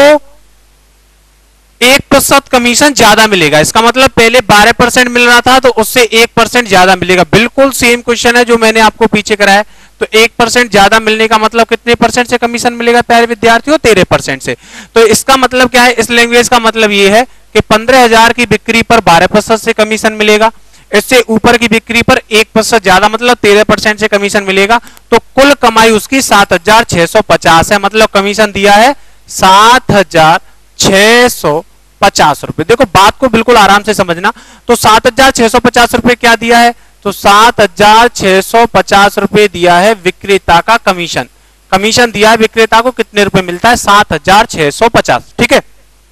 एक प्रतिशत कमीशन ज्यादा मिलेगा। इसका मतलब पहले बारह परसेंट मिल रहा था तो उससे एक परसेंट ज्यादा मिलेगा। बिल्कुल सेम क्वेश्चन है जो मैंने आपको पीछे कराया। तो एक परसेंट ज्यादा मिलने का मतलब कितने परसेंट से कमीशन मिलेगा प्यारे विद्यार्थियों? तेरह परसेंट से। तो इसका मतलब क्या है, इस लैंग्वेज का मतलब ये है कि पंद्रह हजार की बिक्री पर बारह प्रतिशत से कमीशन मिलेगा, इससे ऊपर की बिक्री पर एक प्रतिशत ज्यादा मतलब तेरह परसेंट से कमीशन मिलेगा। तो कुल कमाई उसकी सात हजार छह सौ पचास है, मतलब कमीशन दिया है सात हजार छह सौ पचास रुपए। देखो बात को बिल्कुल आराम से समझना। तो सात हजार छह सौ पचास रुपए क्या दिया है, तो सात हजार छह सौ पचास रुपए दिया है विक्रेता का कमीशन। कमीशन दिया है विक्रेता को, कितने रुपए मिलता है, सात हजार छह सौ पचास। ठीक है,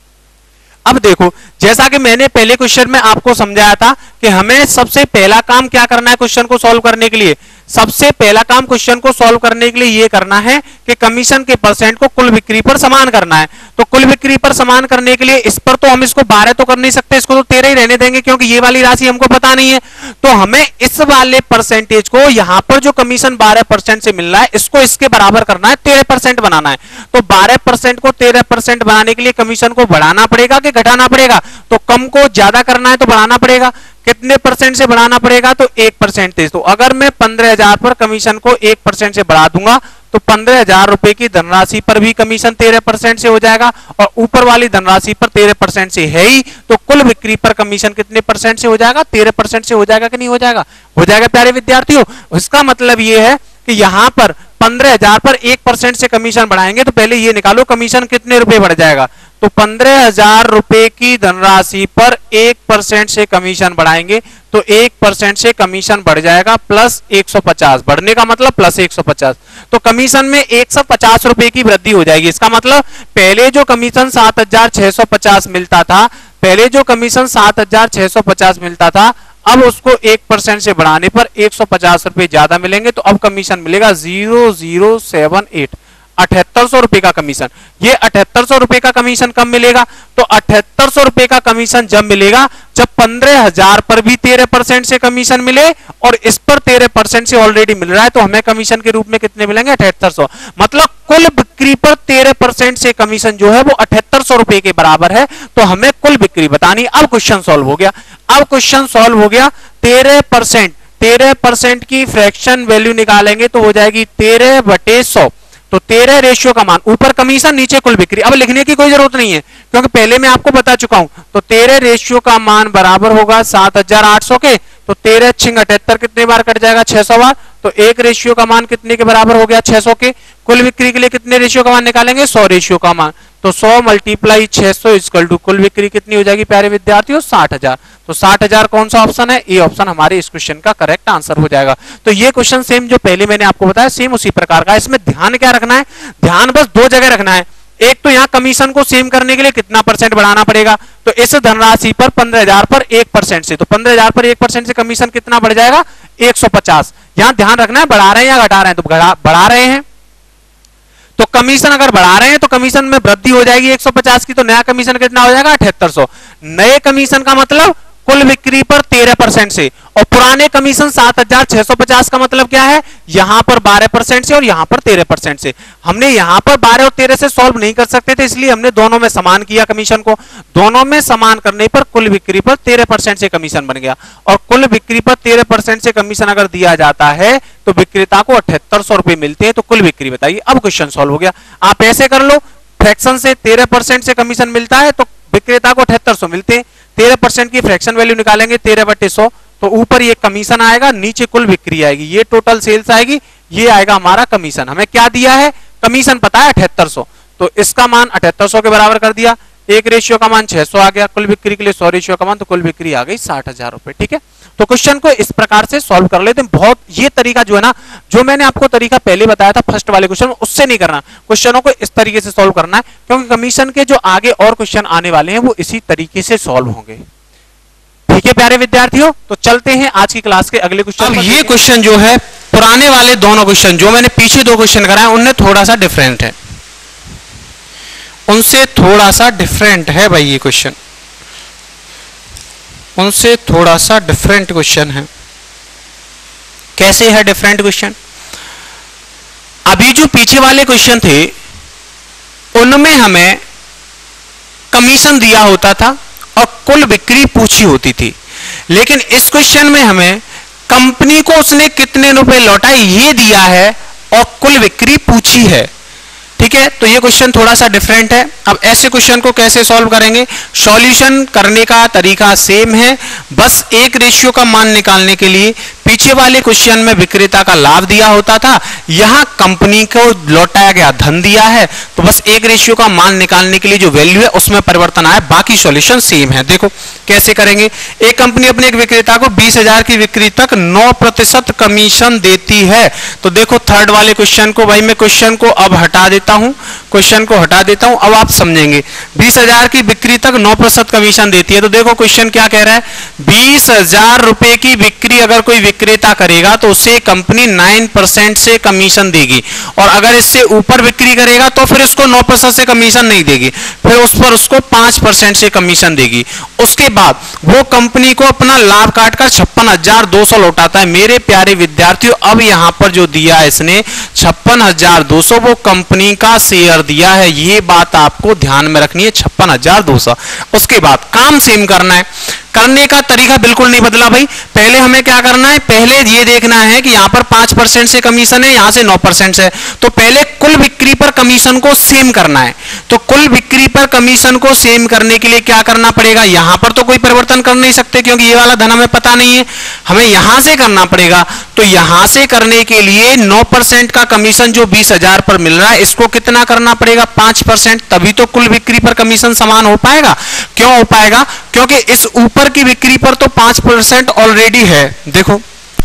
अब देखो जैसा कि मैंने पहले क्वेश्चन में आपको समझाया था कि हमें सबसे पहला काम क्या करना है क्वेश्चन को सॉल्व करने के लिए। सबसे पहला काम क्वेश्चन को सॉल्व करने के लिए यह करना है कि कमीशन के परसेंट को कुल बिक्री पर समान करना है। तो कुल बिक्री पर समान करने के लिए इस पर तो हम इसको बारह तो कर नहीं सकते, इसको तो तेरह ही रहने देंगे क्योंकि ये वाली राशि हमको पता नहीं है। तो हमें इस वाले परसेंटेज को यहां पर जो कमीशन बारह परसेंट से मिल रहा है इसको इसके बराबर करना है, तेरह परसेंट बनाना है। तो बारह परसेंट को तेरह परसेंट बनाने के लिए कमीशन को बढ़ाना पड़ेगा कि घटाना पड़ेगा, तो कम को ज्यादा करना है तो बढ़ाना पड़ेगा। कितने परसेंट से बढ़ाना पड़ेगा, तो एक परसेंटेज। तो अगर मैं पंद्रह हजार पर कमीशन को एक परसेंट से बढ़ा दूंगा तो पंद्रह हजार रुपए की धनराशि पर भी कमीशन तेरह परसेंट से हो जाएगा और ऊपर वाली धनराशि पर तेरह परसेंट से है ही, तो कुल बिक्री पर कमीशन कितने परसेंट से हो जाएगा, तेरह परसेंट से हो जाएगा कि नहीं हो जाएगा, हो जाएगा प्यारे विद्यार्थियों। इसका मतलब यह है कि यहां पर पंद्रह हजार पर एक परसेंट से कमीशन बढ़ाएंगे तो पहले ये निकालो कमीशन कितने रुपए बढ़ जाएगा। तो पंद्रह हजार रुपए की धनराशि पर एक परसेंट से कमीशन बढ़ाएंगे तो एक परसेंट से कमीशन बढ़ जाएगा प्लस एक सौ पचास, बढ़ने का मतलब प्लस एक सौ पचास। तो कमीशन में एक सौ पचास रुपए की वृद्धि हो जाएगी। इसका मतलब पहले जो कमीशन सात हजार छह सौ पचास मिलता था, पहले जो कमीशन सात हजार छह सौ पचास मिलता था, अब उसको एक परसेंट से बढ़ाने पर एक सौ पचास रुपए ज्यादा मिलेंगे। तो अब कमीशन मिलेगा जीरो जीरो सेवन एट, अठहत्तर सौ रुपए का कमीशन। ये अठहत्तर सौ रुपए का कमीशन कब मिलेगा, तो अठहत्तर सौ रुपए का कमीशन जब मिलेगा जब पंद्रह हजार पर भी तेरह परसेंट से कमीशन मिले और इस पर तेरह परसेंट से ऑलरेडी मिल रहा है, तो हमें कमीशन के रूप में कितने मिलेंगे, अठहत्तर सौ। मतलब कुल बिक्री पर तेरह परसेंट से कमीशन जो है वो अठहत्तर सौ रुपए के बराबर है। तो हमें कुल बिक्री बतानी। अब क्वेश्चन सॉल्व हो गया। अब क्वेश्चन सॉल्व हो गया। तेरह परसेंट तेरह परसेंट की फ्रैक्शन वैल्यू निकालेंगे तो हो जाएगी तेरह बटे सौ। तो तेरह रेशियो का मान, ऊपर कमीशन नीचे कुल बिक्री। अब लिखने की कोई जरूरत नहीं है क्योंकि पहले मैं आपको बता चुका हूं। तो तेरह रेशियो का मान बराबर होगा सात हजार आठ सौ के। तो तेरह छिंग अठहत्तर कितने बार कट जाएगा, छह सौ बार। तो एक रेशियो का मान कितने के बराबर हो गया, छह सौ के। कुल बिक्री के लिए कितने रेशियो का मान निकालेंगे, सौ रेशियो का मान। तो सौ मल्टीप्लाई छह सौ इक्वल टू कुल बिक्री कितनी हो जाएगी प्यारे विद्यार्थियों, साठ हजार। तो साठ हजार कौन सा ऑप्शन है, ए ऑप्शन हमारे इस क्वेश्चन का करेक्ट आंसर हो जाएगा। तो ये क्वेश्चन सेम जो पहले मैंने आपको बताया सेम उसी प्रकार का। इसमें ध्यान क्या रखना है, ध्यान बस दो जगह रखना है। एक तो यहाँ कमीशन को सेम करने के लिए कितना परसेंट बढ़ाना पड़ेगा, तो इस धनराशि पर पंद्रह हजार पर एक परसेंट से, तो पंद्रह हजार पर एक परसेंट से कमीशन कितना बढ़ जाएगा, एक सौ पचास। यहां ध्यान रखना है बढ़ा रहे हैं या घटा रहे हैं, तो बढ़ा रहे हैं। तो कमीशन अगर बढ़ा रहे हैं तो कमीशन में वृद्धि हो जाएगी एक सौ पचास की। तो नया कमीशन कितना हो जाएगा, अठहत्तर सौ। नए कमीशन का मतलब कुल बिक्री पर तेरह परसेंट से, और पुराने कमीशन सात हजार छह सौ पचास का मतलब क्या है, यहां पर बारह परसेंट से और यहां पर तेरह परसेंट से। हमने यहां पर बारह और तेरह से सॉल्व नहीं कर सकते थे, इसलिए हमने दोनों में समान किया कमीशन को। दोनों में समान करने पर कुल बिक्री पर तेरह परसेंट से कमीशन बन गया। और कुल बिक्री पर तेरह परसेंट से कमीशन अगर दिया जाता है तो विक्रेता को अठहत्तर सौ रुपए मिलते हैं। तो कुल बिक्री बताइए। अब क्वेश्चन सॉल्व हो गया। आप ऐसे कर लो, फ्रैक्शन से तेरह परसेंट से कमीशन मिलता है तो विक्रेता को अठहत्तर सौ मिलते हैं। तेरह परसेंट की फ्रैक्शन वैल्यू निकालेंगे तेरह बटे सौ, तो ऊपर ये कमीशन आएगा, नीचे कुल बिक्री आएगी, ये टोटल सेल्स आएगी, ये आएगा हमारा कमीशन। हमें क्या दिया है, कमीशन पता है अठहत्तर सौ, तो इसका मान अठहत्तर सौ के बराबर कर दिया। एक रेशियो का मान छह सौ आ गया, कुल बिक्री के लिए सौ रेशियो का मान, तो कुल बिक्री आ गई साठ हजार रुपए। ठीक है, तो क्वेश्चन को इस प्रकार से सॉल्व कर लेते हैं। बहुत ये तरीका जो है ना, जो मैंने आपको तरीका पहले बताया था फर्स्ट वाले क्वेश्चन में, उससे नहीं करना। क्वेश्चनों को इस तरीके से सॉल्व करना है क्योंकि कमीशन के जो आगे और क्वेश्चन आने वाले हैं वो इसी तरीके से सॉल्व होंगे। ठीक है प्यारे विद्यार्थियों, तो चलते हैं आज की क्लास के अगले क्वेश्चन। अब ये क्वेश्चन जो है, पुराने वाले दोनों क्वेश्चन जो मैंने पीछे दो क्वेश्चन कराए उनमें थोड़ा सा डिफरेंट है, उनसे थोड़ा सा डिफरेंट है भाई। ये क्वेश्चन उनसे थोड़ा सा डिफरेंट क्वेश्चन है। कैसे है डिफरेंट क्वेश्चन? अभी जो पीछे वाले क्वेश्चन थे उनमें हमें कमीशन दिया होता था और कुल बिक्री पूछी होती थी, लेकिन इस क्वेश्चन में हमें कंपनी को उसने कितने रुपए लौटाए ये दिया है और कुल बिक्री पूछी है। ठीक है, तो ये क्वेश्चन थोड़ा सा डिफरेंट है। अब ऐसे क्वेश्चन को कैसे सॉल्व करेंगे? सॉल्यूशन करने का तरीका सेम है, बस एक रेशियो का मान निकालने के लिए पीछे वाले क्वेश्चन में विक्रेता का लाभ दिया होता था, यहां कंपनी को लौटाया गया धन दिया है, तो बस एक रेशियो का मान निकालने के लिए जो वैल्यू है उसमें परिवर्तन आया, बाकी सॉल्यूशन सेम है। देखो कैसे करेंगे। एक कंपनी अपने एक विक्रेता को बीस हजार की बिक्री तक नौ प्रतिशत कमीशन देती है। तो देखो थर्ड वाले क्वेश्चन को, भाई मैं क्वेश्चन को अब हटा देता हूं, क्वेश्चन को हटा देता हूं, अब आप समझेंगे। बीस हजार की बिक्री तक नौ प्रतिशत कमीशन देती है, तो देखो क्वेश्चन क्या कह रहा है, बीस हजार रुपए की बिक्री अगर कोई विक्रेता करेगा तो उसे कंपनी नाइन परसेंट से कमीशन देगी, और अगर इससे ऊपर बिक्री करेगा तो फिर उसको नौ प्रतिशत से कमीशन नहीं देगी, फिर उस पर उसको पांच परसेंट से कमीशन देगी। उसके बाद वो कंपनी को अपना लाभ काटकर छप्पन हजार दो सौ लौटाता है। मेरे प्यारे विद्यार्थियों, अब यहां पर जो दिया है इसने छप्पन हजार दो सौ, वो कंपनी का शेयर दिया है, ये बात आपको ध्यान में रखनी है, छप्पन हजार दो सौ। उसके बाद काम सेम करना है, करने का तरीका बिल्कुल नहीं बदला भाई। पहले हमें क्या करना है, पहले ये देखना है कि यहां पर पांच परसेंट से कमीशन है, यहां से नौ परसेंट से, तो पहले कुल बिक्री पर कमीशन को सेम करना है। तो कुल बिक्री पर कमीशन को सेम करने के लिए क्या करना पड़ेगा, यहां पर तो कोई परिवर्तन कर नहीं सकते क्योंकि ये वाला धन हमें पता नहीं है, हमें यहां से करना पड़ेगा। तो यहां से करने के लिए नौ परसेंट का कमीशन जो बीस हजार पर मिल रहा है, इसको कितना करना पड़ेगा, पांच परसेंट, तभी तो कुल बिक्री पर कमीशन समान हो पाएगा। क्यों हो पाएगा, क्योंकि इस ऊपर की बिक्री पर तो पांच परसेंट ऑलरेडी है। देखो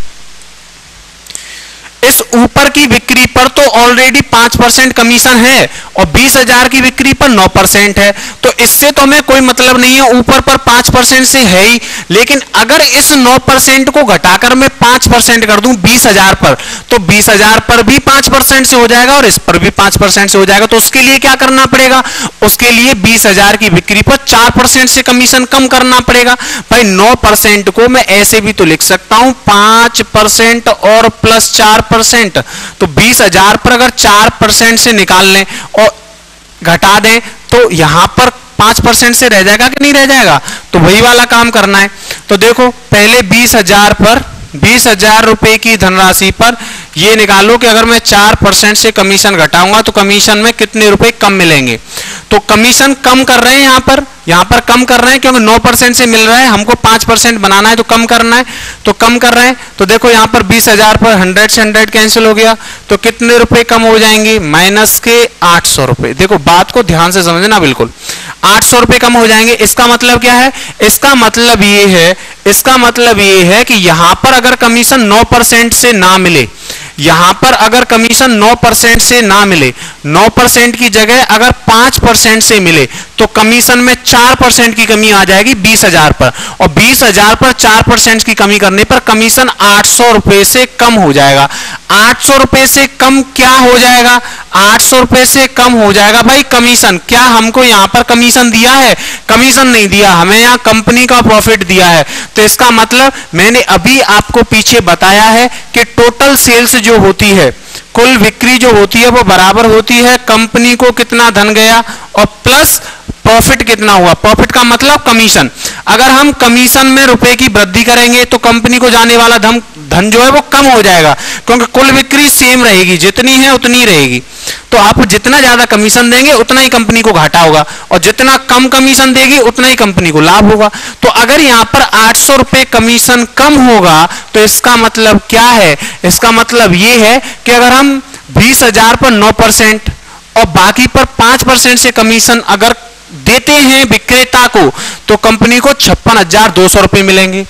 इस ऊपर की बिक्री पर तो ऑलरेडी पांच परसेंट कमीशन है और बीस हजार की बिक्री पर नौ परसेंट है, तो इससे तो हमें कोई मतलब नहीं है, ऊपर पर पांच परसेंट से है ही। लेकिन अगर इस नौ परसेंट को घटाकर मैं पांच परसेंट कर दूं बीस हजार पर, तो बीस हजार पर भी पांच परसेंट से हो जाएगा और इस पर भी पांच परसेंट से हो जाएगा। तो उसके लिए क्या करना पड़ेगा, उसके लिए बीस हजार की बिक्री पर चार परसेंट से कमीशन कम करना पड़ेगा। भाई नौ परसेंट को मैं ऐसे भी तो लिख सकता हूं, पांच परसेंट और प्लस चार परसेंट, तो बीस हजार पर अगर चार परसेंट से निकाल लें और घटा दें तो यहां पर पांच परसेंट से रह जाएगा कि नहीं रह जाएगा, तो वही वाला काम करना है। तो देखो पहले बीस हजार पर, बीस हजार रुपए की धनराशि पर ये निकालो कि अगर मैं चार परसेंट से कमीशन घटाऊंगा तो कमीशन में कितने रुपए कम मिलेंगे। तो कमीशन कम कर रहे हैं यहां पर, यहां पर कम कर रहे हैं क्योंकि नौ परसेंट से मिल रहा है, हमको पांच परसेंट बनाना है तो कम करना है, तो कम कर रहे हैं। तो देखो यहां पर बीस हजार पर हंड्रेड से हंड्रेड कैंसिल हो गया, तो कितने रुपए कम हो जाएंगे, माइनस के आठ सौ रुपए। देखो बात को ध्यान से समझना, बिल्कुल आठ सौ रुपए कम हो जाएंगे। इसका मतलब क्या है, इसका मतलब ये है, इसका मतलब ये है कि यहां पर अगर कमीशन नौ परसेंट से ना मिले, यहां पर अगर कमीशन नौ परसेंट से ना मिले, नौ परसेंट की जगह अगर पांच परसेंट से मिले, तो कमीशन में चार परसेंट की कमी आ जाएगी बीस हजार पर, और बीस हजार पर चार परसेंट की कमी करने पर कमीशन आठ सौ रुपए से कम हो जाएगा। आठ सौ रुपए से कम क्या हो जाएगा, आठ सौ रुपए से कम हो जाएगा भाई कमीशन। क्या हमको यहां पर कमीशन दिया है, कमीशन नहीं दिया, हमें यहां कंपनी का प्रॉफिट दिया है। तो इसका मतलब मैंने अभी आपको पीछे बताया है कि टोटल सेल्स जो होती है, कुल बिक्री जो होती है वो बराबर होती है कंपनी को कितना धन गया और प्लस प्रॉफिट कितना हुआ। प्रॉफिट का मतलब कमीशन। अगर हम कमीशन में रुपए की वृद्धि करेंगे तो कंपनी को जाने वाला धन धन जो है वो कम हो जाएगा, क्योंकि कुल बिक्री सेम रहेगी, जितनी है उतनी रहेगी। तो आप जितना ज्यादा कमीशन देंगे उतना ही कंपनी को घाटा होगा, और जितना कम कमीशन देगी उतना ही कंपनी को लाभ होगा। तो अगर यहां पर आठ सौ रुपए कमीशन कम होगा तो इसका मतलब क्या है, इसका मतलब यह है कि अगर हम बीस हजार पर नौ परसेंट और बाकी पर पांच परसेंट से कमीशन अगर देते हैं विक्रेता को, तो कंपनी को छप्पन हजार दो सौ रुपए मिलेंगे।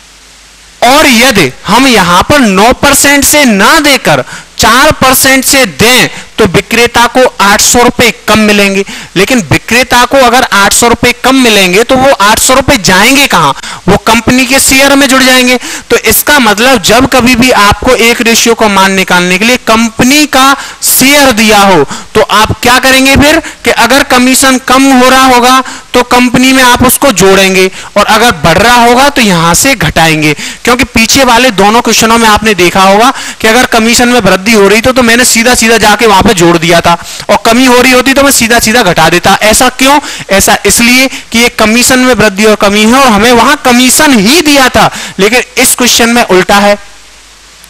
और यदि हम यहां पर नौ परसेंट से ना देकर चार परसेंट से दें तो विक्रेता को आठ सौ रुपए कम मिलेंगे। लेकिन विक्रेता को अगर आठ सौ रुपए कम मिलेंगे तो वो आठ सौ रुपए जाएंगे कहां, वो कंपनी के शेयर में जुड़ जाएंगे। तो इसका मतलब जब कभी भी आपको एक रेशियो को मान निकालने के लिए कंपनी का शेयर दिया हो तो आप क्या करेंगे फिर, कि अगर कमीशन कम हो रहा होगा तो कंपनी में आप उसको जोड़ेंगे, और अगर बढ़ रहा होगा तो यहां से घटाएंगे। क्योंकि पीछे वाले दोनों क्वेश्चनों में आपने देखा होगा कि अगर कमीशन में वृद्धि हो रही तो, तो मैंने सीधा सीधा जाके वहां पे जोड़ दिया था, और कमी हो रही होती तो मैं सीधा सीधा घटा देता। ऐसा क्यों, ऐसा इसलिए कि ये कमीशन में वृद्धि और कमी है और हमें वहां कमीशन ही दिया था। लेकिन इस क्वेश्चन में उल्टा है,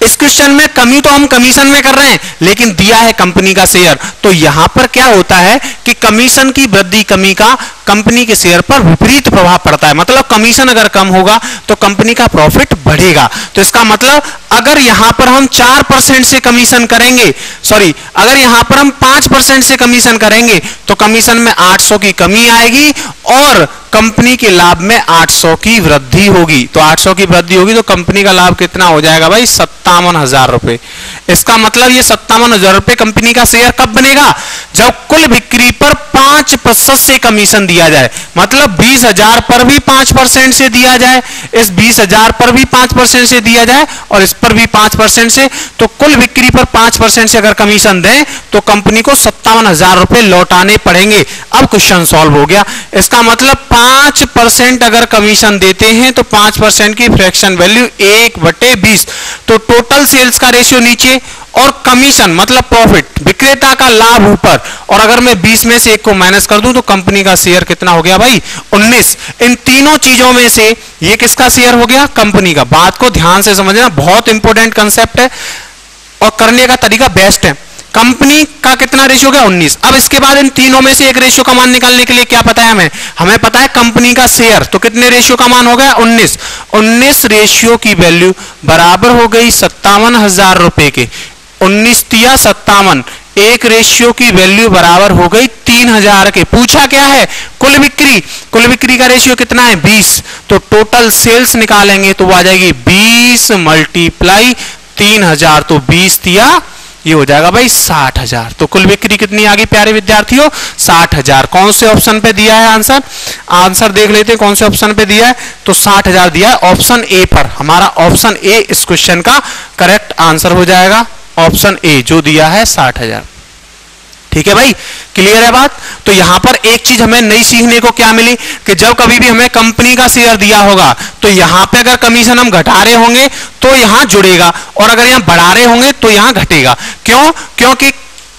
इस क्वेश्चन में कमी तो हम कमीशन में कर रहे हैं, लेकिन दिया है कंपनी का शेयर, तो यहां पर क्या होता है कि कमीशन की वृद्धि कमी का कंपनी के शेयर पर विपरीत प्रभाव पड़ता है। मतलब कमीशन अगर कम होगा तो कंपनी का प्रॉफिट बढ़ेगा। तो इसका मतलब अगर यहां पर हम चार परसेंट से कमीशन करेंगे, सॉरी अगर यहां पर हम पांच परसेंट से कमीशन करेंगे तो कमीशन में आठ सौ की कमी आएगी और कंपनी के लाभ में आठ सौ की वृद्धि होगी। तो आठ सौ की वृद्धि होगी तो कंपनी का लाभ कितना हो जाएगा भाई, सत्तावन हजार रुपए। इसका मतलब ये सत्तावन हजार रुपए कंपनी का शेयर कब बनेगा, जब कुल बिक्री पर पांच प्रतिशत से कमीशन दिया जाए। मतलब बीस हजार पर भी पांच परसेंट से दिया जाए, इस बीस हजार पर भी पांच परसेंट से दिया जाए और इस पर भी पांच परसेंट से, तो कुल बिक्री पर पांच परसेंट से अगर कमीशन दें तो कंपनी को सत्तावन हजार रुपए लौटाने पड़ेंगे। अब क्वेश्चन सॉल्व हो गया। इसका मतलब पांच परसेंट अगर कमीशन देते हैं तो पांच परसेंट की फ्रैक्शन वैल्यू एक बटे बीस, तो टोटल सेल्स का रेशियो नीचे और कमीशन मतलब प्रॉफिट विक्रेता का लाभ ऊपर, और अगर मैं बीस में से एक को माइनस कर दूं तो कंपनी का शेयर कितना हो गया भाई, उन्नीस। इन तीनों चीजों में से ये किसका शेयर हो गया, कंपनी का। बात को ध्यान से समझना, बहुत इंपॉर्टेंट कंसेप्ट है और करने का तरीका बेस्ट है। कंपनी का कितना रेशियो गया, उन्नीस। अब इसके बाद इन तीनों में से एक रेशियो का मान निकालने के लिए क्या पता है हमें, हमें पता है कंपनी का शेयर, तो कितने रेशियो का मान हो गया, उन्नीस। उन्नीस रेशियो की वैल्यू बराबर हो गई सत्तावन हजार रुपए के। उन्नीस दिया सत्तावन, एक रेशियो की वैल्यू बराबर हो गई तीन हजार के। पूछा क्या है, कुल बिक्री, कुल बिक्री का रेशियो कितना है, बीस। तो टोटल सेल्स निकालेंगे तो आ जाएगी बीस मल्टीप्लाई तीन हजार, तो बीस दिया, ये हो जाएगा भाई साठ हजार। तो कुल बिक्री कितनी आ गई प्यारे विद्यार्थियों, साठ हजार। कौन से ऑप्शन पे दिया है आंसर, आंसर देख लेते हैं कौन से ऑप्शन पे दिया है, तो साठ हजार दिया है ऑप्शन ए पर। हमारा ऑप्शन ए इस क्वेश्चन का करेक्ट आंसर हो जाएगा, ऑप्शन ए जो दिया है साठ हजार। ठीक है भाई, क्लियर है बात। तो यहां पर एक चीज हमें नई सीखने को क्या मिली कि जब कभी भी हमें कंपनी का शेयर दिया होगा तो यहां पे अगर कमीशन हम घटा रहे होंगे तो यहां जुड़ेगा, और अगर यहां बढ़ा रहे होंगे तो यहां घटेगा। क्यों, क्योंकि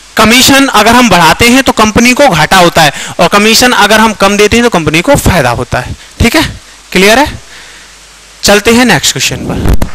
कमीशन अगर हम बढ़ाते हैं तो कंपनी को घाटा होता है, और कमीशन अगर हम कम देते हैं तो कंपनी को फायदा होता है। ठीक है, क्लियर है। चलते हैं नेक्स्ट क्वेश्चन पर।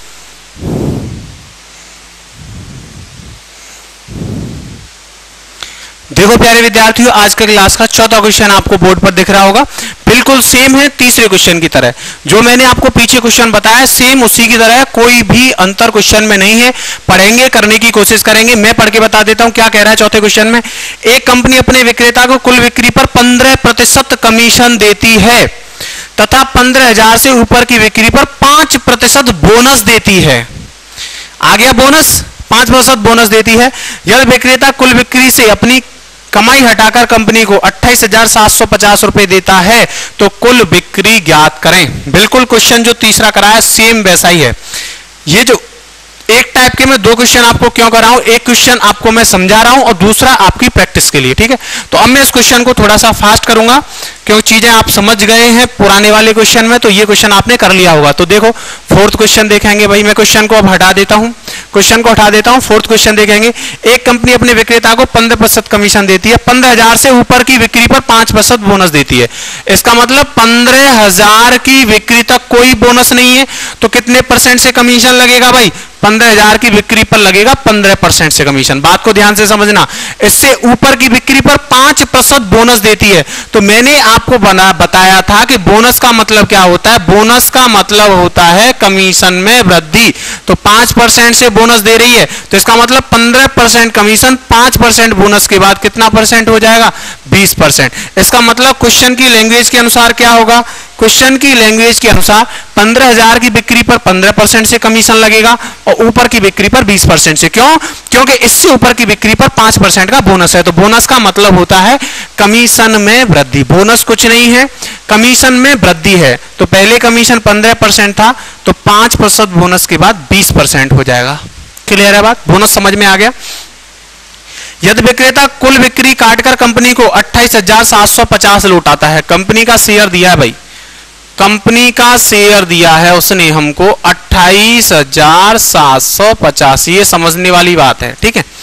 देखो प्यारे विद्यार्थियों, आज का क्लास का चौथा क्वेश्चन आपको बोर्ड पर दिख रहा होगा, बिल्कुल सेम है तीसरे क्वेश्चन की तरह। जो मैंने आपको पीछे क्वेश्चन बताया सेम उसी की तरह है, कोई भी अंतर क्वेश्चन में नहीं है। पढ़ेंगे, करने की कोशिश करेंगे। मैं पढ़ के बता देता हूं क्या कह रहा है चौथे क्वेश्चन में। एक कंपनी अपने विक्रेता को कुल बिक्री पर पंद्रह प्रतिशत कमीशन देती है तथा पंद्रह हजार से ऊपर की बिक्री पर पांच प्रतिशत बोनस देती है। आ गया बोनस, पांच प्रतिशत बोनस देती है। यदि विक्रेता कुल बिक्री से अपनी कमाई हटाकर कंपनी को अट्ठाईस हजार सात सौ पचास रुपए देता है तो कुल बिक्री ज्ञात करें। बिल्कुल क्वेश्चन जो तीसरा कराया सेम वैसा ही है। ये जो एक टाइप के मैं दो क्वेश्चन आपको क्यों कर रहा हूं, एक क्वेश्चन आपको मैं समझा रहा हूं और दूसरा आपकी प्रैक्टिस के लिए। ठीक है, तो अब मैं इस क्वेश्चन को थोड़ा सा फास्ट करूंगा क्योंकि चीजें आप समझ गए हैं पुराने वाले क्वेश्चन में, तो ये क्वेश्चन आपने कर लिया होगा। तो देखो फोर्थ क्वेश्चन देखेंगे भाई, मैं क्वेश्चन को अब हटा देता हूं, क्वेश्चन को हटा देता हूं। फोर्थ क्वेश्चन देखेंगे, एक कंपनी अपने विक्रेता को पंद्रह प्रतिशत कमीशन देती है, पंद्रह हजार से ऊपर की बिक्री पर पांच प्रतिशत बोनस देती है। इसका मतलब पंद्रह हजार की बिक्री तक कोई बोनस नहीं है, तो कितने परसेंट से कमीशन लगेगा भाई, पंद्रह हजार की बिक्री पर लगेगा पंद्रह परसेंट से कमीशन। बात को ध्यान से समझना, इससे ऊपर की बिक्री पर पांच प्रतिशत बोनस देती है। तो मैंने आपको बना बताया था कि बोनस का मतलब क्या होता है, बोनस का मतलब होता है कमीशन में वृद्धि। तो पांच परसेंट से बोनस दे रही है तो इसका मतलब पंद्रह परसेंट कमीशन, पांच परसेंट बोनस के बाद कितना परसेंट हो जाएगा, बीस परसेंट। इसका मतलब क्वेश्चन की लैंग्वेज के अनुसार क्या होगा, क्वेश्चन की लैंग्वेज के अनुसार पंद्रह हजार की बिक्री पर पंद्रह परसेंट से कमीशन लगेगा और ऊपर की बिक्री पर बीस परसेंट से। क्यों, क्योंकि इससे ऊपर की बिक्री पर पांच परसेंट का बोनस है। तो बोनस का मतलब होता है कमीशन में वृद्धि। बोनस कुछ नहीं है, कमीशन में वृद्धि है। तो पहले कमीशन पंद्रह परसेंट था तो पांच प्रतिशत बोनस के बाद बीस परसेंट हो जाएगा। क्लियर है बात, बोनस समझ में आ गया। यदि विक्रेता कुल बिक्री काटकर कंपनी को अट्ठाईस हजार सात सौ पचास लौटाता है, कंपनी का शेयर दिया है भाई, कंपनी का शेयर दिया है उसने हमको अट्ठाईस हजार सात सौ पचास, ये समझने वाली बात है। ठीक है,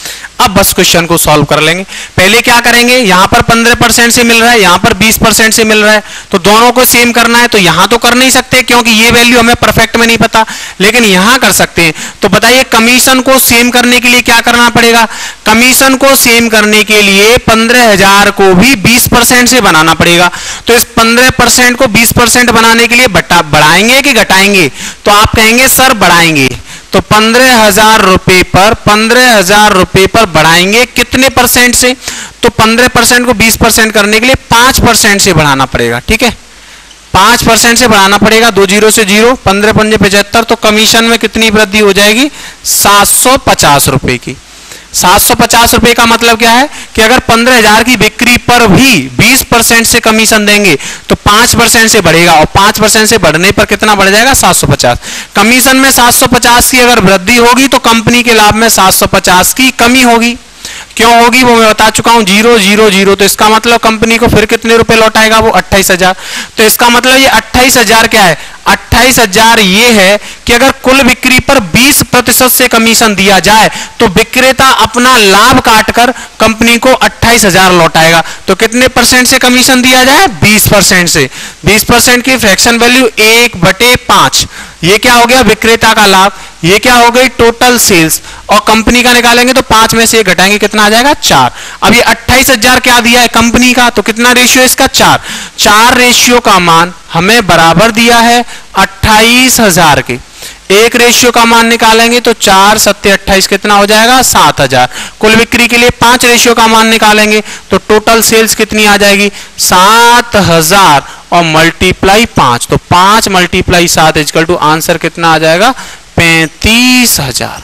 अब बस क्वेश्चन को सॉल्व कर लेंगे। पहले क्या करेंगे, यहां पर पंद्रह परसेंट से मिल रहा है, यहां पर बीस परसेंट से मिल रहा है, तो दोनों को सेम करना है। तो यहां तो कर नहीं सकते क्योंकि ये वैल्यू हमें परफेक्ट में नहीं पता, लेकिन यहां कर सकते हैं। तो बताइए कमीशन को सेम करने के लिए क्या करना पड़ेगा। कमीशन को सेम करने के लिए पंद्रह हजार को भी बीस परसेंट से बनाना पड़ेगा। तो इस पंद्रह परसेंट को बीस परसेंट बनाने के लिए बढ़ाएंगे कि घटाएंगे, तो आप कहेंगे सर बढ़ाएंगे। तो पंद्रह हजार रुपए पर पंद्रह हजार रुपए पर बढ़ाएंगे कितने परसेंट से, तो पंद्रह परसेंट को बीस परसेंट करने के लिए पांच परसेंट से बढ़ाना पड़ेगा। ठीक है, पांच परसेंट से बढ़ाना पड़ेगा। दो जीरो से जीरो, पंद्रह पंजे पचहत्तर, तो कमीशन में कितनी वृद्धि हो जाएगी, सात सौ पचास रुपए की। सात सौ पचास रुपए का मतलब क्या है कि अगर पंद्रह हजार की बिक्री पर भी बीस परसेंट से कमीशन देंगे तो पांच परसेंट से बढ़ेगा, और पांच परसेंट से बढ़ने पर कितना बढ़ जाएगा, सात सौ पचास। कमीशन में सात सौ पचास की अगर वृद्धि होगी तो कंपनी के लाभ में सात सौ पचास की कमी होगी। क्यों होगी वो मैं बता चुका हूं, जीरो जीरो जीरो, तो इसका मतलब कंपनी को फिर कितने रुपए लौटाएगा, वो अट्ठाईस हजार। तो इसका मतलब ये अट्ठाईस हजार क्या है, अट्ठाईस हजार ये है कि अगर कुल बिक्री पर बीस प्रतिशत से कमीशन दिया जाए तो विक्रेता अपना लाभ काटकर कंपनी को अट्ठाईस हजार लौटाएगा। तो कितने परसेंट से कमीशन दिया जाए, बीस परसेंट से। बीस परसेंट की फ्रैक्शन वैल्यू एक बटे पांच, ये क्या हो गया, विक्रेता का लाभ। ये क्या हो गई, टोटल सेल्स, और कंपनी का निकालेंगे तो पांच में से एक घटाएंगे, कितना आ जाएगा, चार। अब ये अट्ठाईस हजार क्या दिया है कंपनी का, तो कितना रेशियो इसका, चार। चार रेशियो का मान हमें बराबर दिया है अट्ठाईस हजार के। एक रेशियो का मान निकालेंगे तो चार सत्ते अट्ठाईस, कितना हो जाएगा, सात हजार। कुल बिक्री के लिए पांच रेशियो का मान निकालेंगे तो टोटल सेल्स कितनी आ जाएगी, सात हजार, और मल्टीप्लाई पांच, तो पांच मल्टीप्लाई सात इक्वल टू आंसर कितना आ जाएगा, पैंतीस हजार।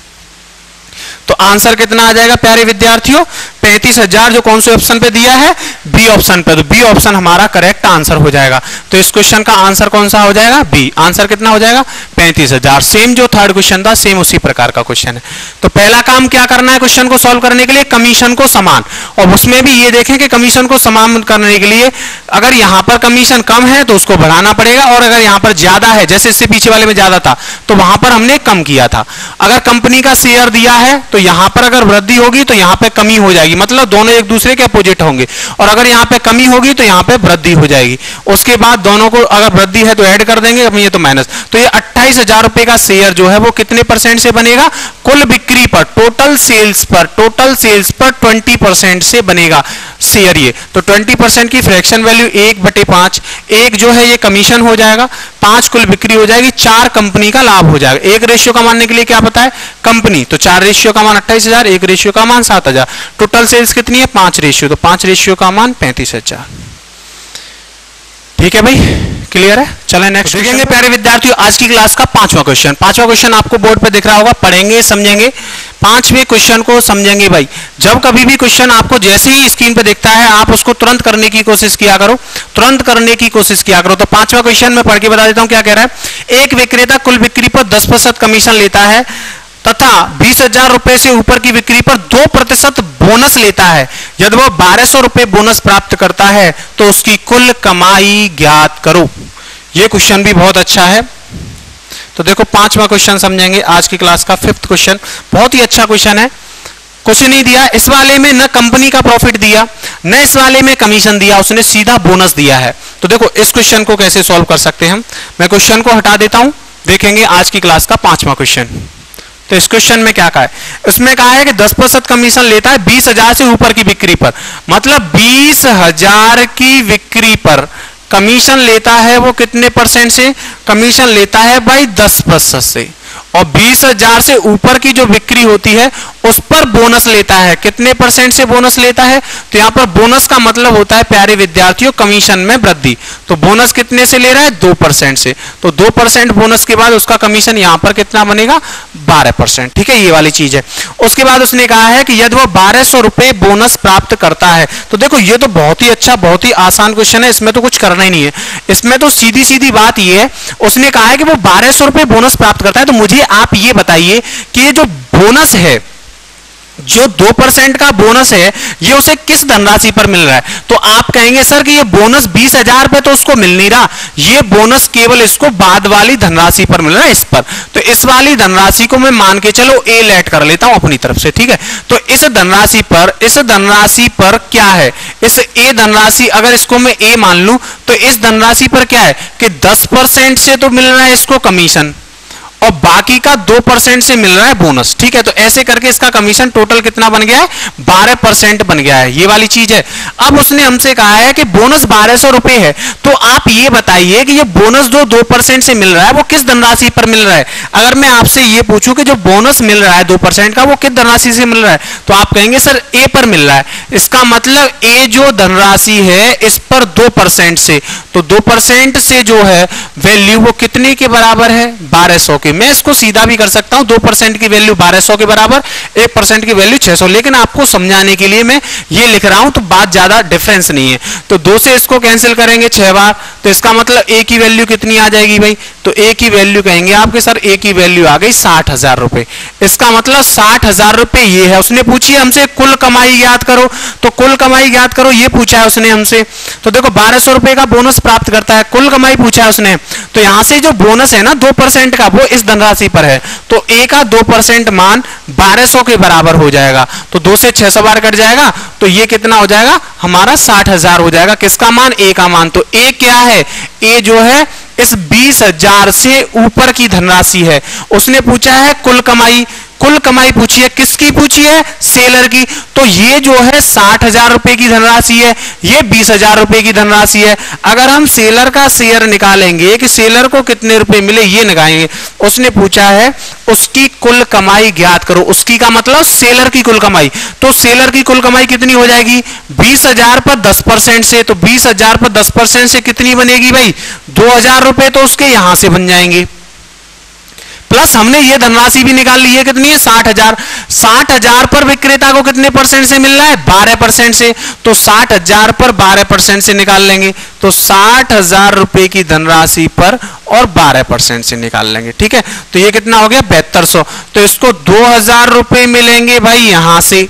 तो आंसर कितना आ जाएगा प्यारे विद्यार्थियों, पैंतीस हजार, जो कौन से ऑप्शन पे दिया है, बी ऑप्शन पे। तो बी ऑप्शन हमारा करेक्ट आंसर हो जाएगा। तो इस क्वेश्चन का आंसर कौन सा हो जाएगा, बी। आंसर कितना हो जाएगा, पैंतीस हजार। सेम जो थर्ड क्वेश्चन था सेम उसी प्रकार का क्वेश्चन है। तो पहला काम क्या करना है क्वेश्चन को सॉल्व करने के लिए, कमीशन को समान, और उसमें भी ये देखें कि कमीशन को समान करने के लिए अगर यहां पर कमीशन कम है तो उसको बढ़ाना पड़ेगा, और अगर यहां पर ज्यादा है, जैसे इससे पीछे वाले में ज्यादा था तो वहां पर हमने कम किया था। अगर कंपनी का शेयर दिया है तो यहां पर अगर वृद्धि होगी तो यहां पे कमी हो जाएगी, मतलब दोनों एक दूसरे के अपोजिट होंगे, और अगर यहां पे कमी होगी तो यहां पे वृद्धि हो जाएगी। उसके बाद दोनों को अगर वृद्धि है तो ऐड कर देंगे, अब ये तो माइनस। तो ये अट्ठाईस हजार रुपए का शेयर जो है वो कितने परसेंट से बनेगा, कुल बिक्री पर, टोटल सेल्स पर, टोटल सेल्स पर ट्वेंटी परसेंट से बनेगा शेयर ये। तो ट्वेंटी परसेंट की फ्रैक्शन वैल्यू एक बटे पांच, एक जो है ये कमीशन हो जाएगा, पांच कुल बिक्री हो जाएगी, चार कंपनी का लाभ हो जाएगा। एक रेशियो का मानने के लिए क्या पता है, कंपनी, तो चार रेशियो का मान अट्ठाईस हजार, एक रेशियो का मान सात हजार। टोटल सेल्स कितनी है, पांच रेशियो, तो पांच रेशियो का मान पैंतीस हजार। ठीक है भाई, क्लियर है। चलें नेक्स्ट देखेंगे प्यारे विद्यार्थियों आज की क्लास का पांचवा क्वेश्चन। पांचवा क्वेश्चन आपको बोर्ड पे दिख रहा होगा, पढ़ेंगे समझेंगे, पांचवें क्वेश्चन को समझेंगे भाई। जब कभी भी क्वेश्चन आपको जैसे ही स्क्रीन पे दिखता है आप उसको तुरंत करने की कोशिश किया करो, तुरंत करने की कोशिश किया करो। तो पांचवा क्वेश्चन में पढ़ के बता देता हूं क्या कह रहा है। एक विक्रेता कुल बिक्री पर दस प्रतिशत कमीशन लेता है तथा बीस हजार रुपए से ऊपर की बिक्री पर दो प्रतिशत बोनस लेता है। यदि वह बारह सौ रुपए बोनस प्राप्त करता है तो उसकी कुल कमाई ज्ञात करो। यह क्वेश्चन भी बहुत अच्छा है। तो देखो पांचवा क्वेश्चन समझेंगे आज की क्लास का, फिफ्थ क्वेश्चन। बहुत ही अच्छा क्वेश्चन है। कुछ नहीं दिया इस वाले में, न कंपनी का प्रॉफिट दिया, न इस वाले में कमीशन दिया, उसने सीधा बोनस दिया है। तो देखो इस क्वेश्चन को कैसे सॉल्व कर सकते हैं हम। मैं क्वेश्चन को हटा देता हूं, देखेंगे आज की क्लास का पांचवा क्वेश्चन। तो इस क्वेश्चन में क्या कहा है, इसमें कहा है कि दस प्रतिशत कमीशन लेता है बीस हजार से ऊपर की बिक्री पर, मतलब बीस हजार की बिक्री पर कमीशन लेता है वो कितने परसेंट से, कमीशन लेता है भाई दस प्रतिशत से, और बीस हजार से ऊपर की जो बिक्री होती है उस पर बोनस लेता है, कितने परसेंट से बोनस लेता है। तो यहां पर बोनस का मतलब होता है प्यारे विद्यार्थियों कमीशन में वृद्धि। तो बोनस कितने से ले रहा है, दो परसेंट से। तो दो परसेंट बोनस के बाद उसका कमीशन यहां पर कितना बनेगा, बारह परसेंट। ठीक है, ये वाली चीज है। उसके बाद उसने कहा है कि यदि वो बारह सौ रुपए बोनस प्राप्त करता है, तो देखो ये तो बहुत ही अच्छा, बहुत ही आसान क्वेश्चन है, इसमें तो कुछ करना ही नहीं है। इसमें तो सीधी सीधी बात ये है, उसने कहा है कि वो बारह सौ रुपए बोनस प्राप्त करता है। तो मुझे आप ये बताइए कि ये जो बोनस है जो दो परसेंट का बोनस है ये उसे किस धनराशि पर मिल रहा है। तो आप कहेंगे सर कि ये बोनस बीस हजार पे तो उसको मिल नहीं रहा, ये बोनस केवल इसको बाद वाली धनराशि पर मिल रहा है, इस पर। तो इस वाली धनराशि को मैं मान के चलो ए लेट कर लेता हूं अपनी तरफ से, ठीक है। तो इस धनराशि पर इस धनराशि पर क्या है, इस ए धनराशि, अगर इसको मैं ए मान लूं तो इस धनराशि पर क्या है कि दस परसेंट से तो मिल रहा है इसको कमीशन और बाकी का दो परसेंट से मिल रहा है बोनस, ठीक है। तो ऐसे करके इसका कमीशन टोटल कितना बन गया है, बारह परसेंट बन गया है, ये वाली चीज है। अब उसने हमसे कहा है कि बोनस बारह सौ रुपए है, तो आप ये बताइए कि ये बोनस जो दो परसेंट से मिल रहा है वो किस धनराशि पर मिल रहा है। अगर मैं आपसे ये पूछूं कि जो बोनस मिल रहा है दो परसेंट का वो किस धनराशि से मिल रहा है, तो आप कहेंगे सर ए पर मिल रहा है। इसका मतलब ए जो धनराशि है इस पर दो परसेंट से, तो दो परसेंट से जो है वैल्यू वो कितने के बराबर है, बारह सौ के। मैं इसको सीधा भी कर सकता हूं, दो परसेंट की वैल्यू बारह सौ के बराबर, एक परसेंट की वैल्यू छह सौ, लेकिन आपको समझाने के लिए मैं ये लिख रहा हूं तो बात ज्यादा डिफरेंस नहीं है। तो दो से इसको कैंसिल करेंगे छह बार, तो इसका मतलब ए की वैल्यू कितनी आ जाएगी भाई, तो ए की वैल्यू कहेंगे आपके सर ए की वैल्यू आ गई साठ हजार रुपए। इसका मतलब साठ हजार रुपए ये है। उसने पूछी हमसे कुल कमाई ज्ञात करो, तो कुल कमाई ज्ञात करो ये पूछा है उसने हमसे। तो देखो बारह सौ रुपए का बोनस प्राप्त करता है, कुल कमाई पूछा है उसने, तो यहां से जो बोनस है ना दो परसेंट का वो इस धनराशि पर है, तो ए का दो परसेंट मान बारह सौ के बराबर हो जाएगा। तो दो से छह सौ बार कट जाएगा, तो ये कितना हो जाएगा हमारा साठ हजार हो जाएगा। किसका मान, ए का मान। तो ए क्या है, ए जो है इस बीस हजार से ऊपर की धनराशि है। उसने पूछा है कुल कमाई, कुल कमाई पूछी है, किसकी पूछी है, सेलर की। तो ये जो है साठ हजार रुपए की धनराशि है, ये बीस हजार रुपए की धनराशि है। अगर हम सेलर का शेयर निकालेंगे कि सेलर को कितने रुपए मिले ये निकालेंगे। उसने पूछा है उसकी कुल कमाई ज्ञात करो, उसकी का मतलब सेलर की कुल कमाई। तो सेलर की कुल कमाई कितनी हो जाएगी, बीस हजार पर दस परसेंट से, तो बीस हजार पर दस परसेंट से कितनी बनेगी भाई, दो हजार रुपए तो उसके यहां से बन जाएंगे। प्लस हमने ये धनराशि भी निकाल ली है, कितनी है, साठ हजार। साठ हजार पर विक्रेता को कितने परसेंट से मिल रहा है, बारह परसेंट से। तो साठ हजार पर बारह परसेंट से निकाल लेंगे, तो साठ हजार रुपए की धनराशि पर और बारह परसेंट से निकाल लेंगे, ठीक है। तो ये कितना हो गया, बहत्तर सौ। तो इसको दो हजार रुपए मिलेंगे भाई यहां से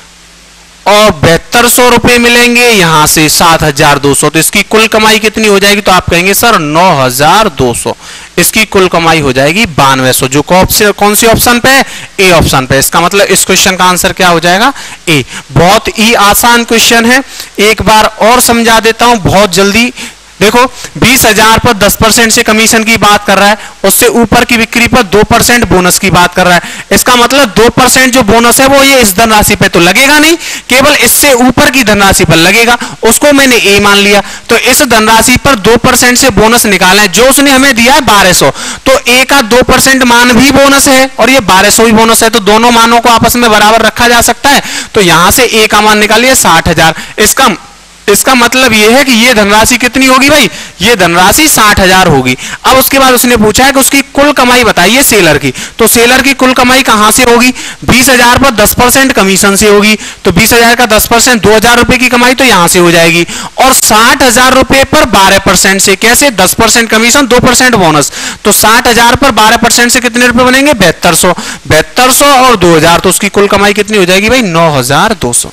और बहत्तर सौ रुपए मिलेंगे यहां से सात हजार दो सौ। तो इसकी कुल कमाई कितनी हो जाएगी, तो आप कहेंगे सर नौ हजार दो सौ। इसकी कुल कमाई हो जाएगी बानवे सौ। जो कौन सी ऑप्शन पे है, ए ऑप्शन पे। इसका मतलब इस क्वेश्चन का आंसर क्या हो जाएगा, ए। बहुत ही आसान क्वेश्चन है, एक बार और समझा देता हूं बहुत जल्दी। देखो बीस हजार पर दस परसेंट से कमीशन की बात कर रहा है, उससे ऊपर की बिक्री पर दो परसेंट बोनस की बात कर रहा है। इसका मतलब दो परसेंट जो बोनस है वो ये इस धनराशि पे तो लगेगा नहीं, केवल इससे ऊपर की धनराशि पर लगेगा। उसको मैंने ए मान लिया। तो इस धनराशि पर दो परसेंट से बोनस निकालना है, जो उसने हमें दिया है बारह सौ। तो ए का दो परसेंट मान भी बोनस है और ये बारह सौ भी बोनस है, तो दोनों मानों को आपस में बराबर रखा जा सकता है। तो यहां से ए का मान निकालिए साठ हजार। इसका इसका मतलब यह है कि यह धनराशि कितनी होगी भाई, यह धनराशि साठ हजार होगी। अब उसके बाद उसने पूछा है कि उसकी कुल कमाई बताइए सेलर की। तो सेलर की कुल कमाई कहां से होगी, बीस हजार पर दस परसेंट कमीशन से होगी। तो बीस हजार का दस परसेंट दो हजार रुपए की कमाई तो यहां से हो जाएगी, और साठ हजार रुपए पर बारह परसेंट से, कैसे, दस परसेंट कमीशन दो परसेंट बोनस। तो साठ हजार पर बारह परसेंट से कितने रुपए बनेंगे, बहत्तर सौ। बहत्तर सौ और दो हजार, तो उसकी कुल कमाई कितनी हो जाएगी भाई, नौ हजार दो सौ।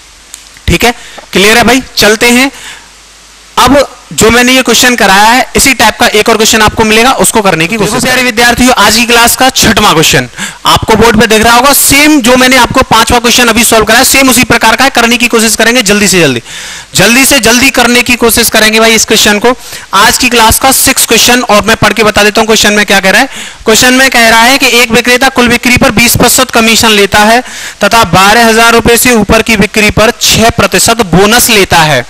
ठीक है, क्लियर है भाई। चलते हैं अब जो मैंने ये क्वेश्चन कराया है इसी टाइप का एक और क्वेश्चन आपको मिलेगा, उसको करने की कोशिश। प्यारे विद्यार्थियों, आज की क्लास का छठवां क्वेश्चन आपको बोर्ड पे दिख रहा होगा। सेम जो मैंने आपको पांचवा क्वेश्चन अभी सॉल्व कराया सेम उसी प्रकार का है, करने की कोशिश करेंगे जल्दी से जल्दी जल्दी से जल्दी करने की कोशिश करेंगे भाई इस क्वेश्चन को। आज की क्लास का सिक्स क्वेश्चन, और मैं पढ़ के बता देता हूं क्वेश्चन में क्या कह रहा है। क्वेश्चन में कह रहा है कि एक विक्रेता कुल बिक्री पर बीस प्रतिशत कमीशन लेता है तथा बारह हजार रुपए से ऊपर की बिक्री पर छह प्रतिशत बोनस लेता है।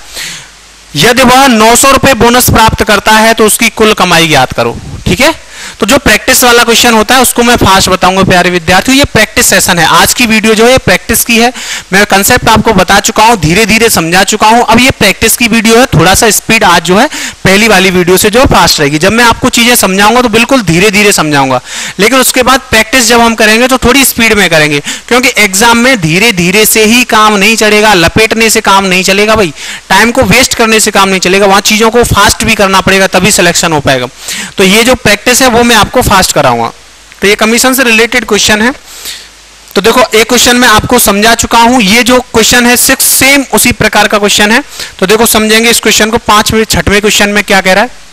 यदि वह नौ सौ रुपए बोनस प्राप्त करता है तो उसकी कुल कमाई ज्ञात करो। ठीक है, तो जो प्रैक्टिस वाला क्वेश्चन होता है उसको मैं फास्ट बताऊंगा प्यारे विद्यार्थियों। ये प्रैक्टिस सेशन है, आज की वीडियो जो है प्रैक्टिस की है। मैं कंसेप्ट आपको बता चुका हूं, धीरे धीरे समझा चुका हूं। अब ये प्रैक्टिस की वीडियो है, थोड़ा सा स्पीड आज जो है पहली वाली वीडियो से जो फास्ट रहेगी। जब मैं आपको चीजें समझाऊंगा तो बिल्कुल धीरे धीरे समझाऊंगा, लेकिन उसके बाद प्रैक्टिस जब हम करेंगे तो थोड़ी स्पीड में करेंगे, क्योंकि एग्जाम में धीरे धीरे से ही काम नहीं चलेगा, लपेटने से काम नहीं चलेगा भाई, टाइम को वेस्ट करने से काम नहीं चलेगा। वहां चीजों को फास्ट भी करना पड़ेगा, तभी सिलेक्शन हो पाएगा। तो ये जो प्रैक्टिस है वो मैं आपको फास्ट कराऊंगा। तो ये कमीशन से रिलेटेड क्वेश्चन है। तो देखो एक क्वेश्चन मैं आपको समझा चुका हूं, ये जो क्वेश्चन है सिक्स सेम उसी प्रकार का क्वेश्चन है। तो देखो समझेंगे इस क्वेश्चन को। पांच मिनट छठवें क्वेश्चन में क्या कह रहा है,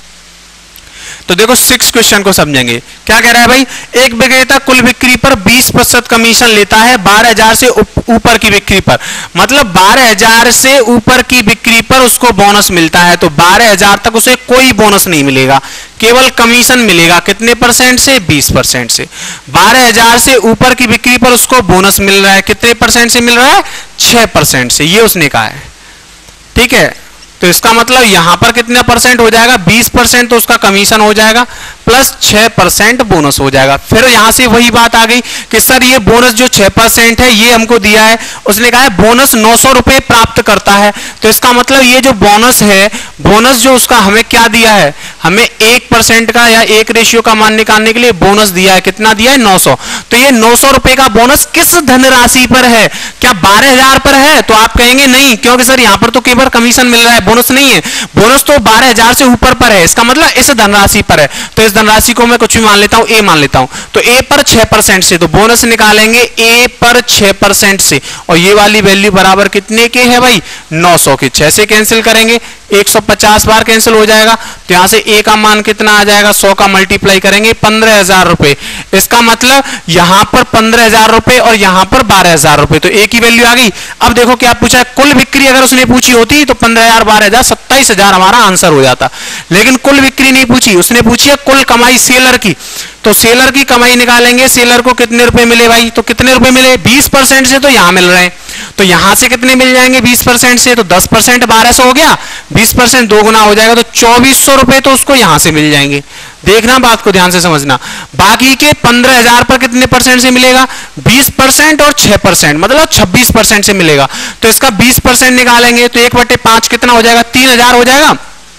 तो देखो सिक्स क्वेश्चन को समझेंगे। क्या कह रहा है भाई, एक विक्रेता कुल बिक्री पर बीस प्रतिशत कमीशन लेता है बारह हजार से ऊपर की बिक्री पर, मतलब बारह हजार से ऊपर की बिक्री पर उसको बोनस मिलता है। तो बारह हजार तक उसे कोई बोनस नहीं मिलेगा, केवल कमीशन मिलेगा। कितने परसेंट से, बीस परसेंट से। बारह हजार से ऊपर की बिक्री पर उसको बोनस मिल रहा है, कितने परसेंट से मिल रहा है, छह परसेंट से, ये उसने कहा है। ठीक है, तो इसका मतलब यहां पर कितना परसेंट हो जाएगा, बीस परसेंट तो उसका कमीशन हो जाएगा प्लस छह परसेंट बोनस हो जाएगा। फिर यहां से वही बात आ गई कि सर ये बोनस जो छह परसेंट है ये हमको दिया है, उसने कहा है बोनस नौ सौ रुपए प्राप्त करता है। तो इसका मतलब ये जो बोनस है, बोनस जो उसका हमें क्या दिया है, हमें एक परसेंट का या एक रेशियो का मान निकालने के लिए बोनस दिया है। कितना दिया है, नौ सौ। तो ये नौ सौ रुपए का बोनस किस धनराशि पर है, क्या बारह हजार पर है? तो आप कहेंगे नहीं, क्योंकि सर यहां पर तो केवल कमीशन मिल रहा है, बोनस नहीं है। बोनस तो बारह हजार से ऊपर पर है, इसका मतलब इस धनराशि पर है। तो इस धनराशि को मैं कुछ भी मान लेता हूं, ए मान लेता हूं। तो ए पर छह परसेंट से, तो बोनस निकालेंगे ए पर छह परसेंट से, और ये वाली वैल्यू बराबर कितने के है भाई, नौ सौ के। छह से कैंसिल करेंगे, एक सौ पचास बार कैंसिल हो जाएगा। तो यहां से ए का मान कितना आ जाएगा, सौ का मल्टीप्लाई करेंगे पंद्रह हजार रुपए। इसका मतलब यहां पर पंद्रह हजार रुपए और यहां पर बारह हजार रुपए, तो ए की वैल्यू आ गई। अब देखो क्या पूछा है, कुल बिक्री अगर उसने पूछी होती तो पंद्रह हजार बारह हजार सत्ताईस हजार हमारा आंसर हो जाता, लेकिन कुल बिक्री नहीं पूछी, उसने पूछी है कुल कमाई सेलर की। तो सेलर की कमाई निकालेंगे, सेलर को कितने रुपए मिले भाई, तो कितने रुपए मिले, बीस परसेंट से तो यहां मिल रहे हैं। तो यहां से कितने मिल जाएंगे, बीस परसेंट से, तो दस परसेंट बारह सौ हो गया, बीस परसेंट दो गुना हो जाएगा, तो चौबीस सौ रुपए तो उसको यहां से मिल जाएंगे। देखना, बात को ध्यान से समझना। बाकी के पंद्रह हजार पर कितने परसेंट से मिलेगा, बीस परसेंट और छह परसेंट, मतलब छब्बीस परसेंट से मिलेगा। तो इसका बीस परसेंट निकालेंगे तो एक बटे पांच कितना हो जाएगा, तीन हजार हो जाएगा।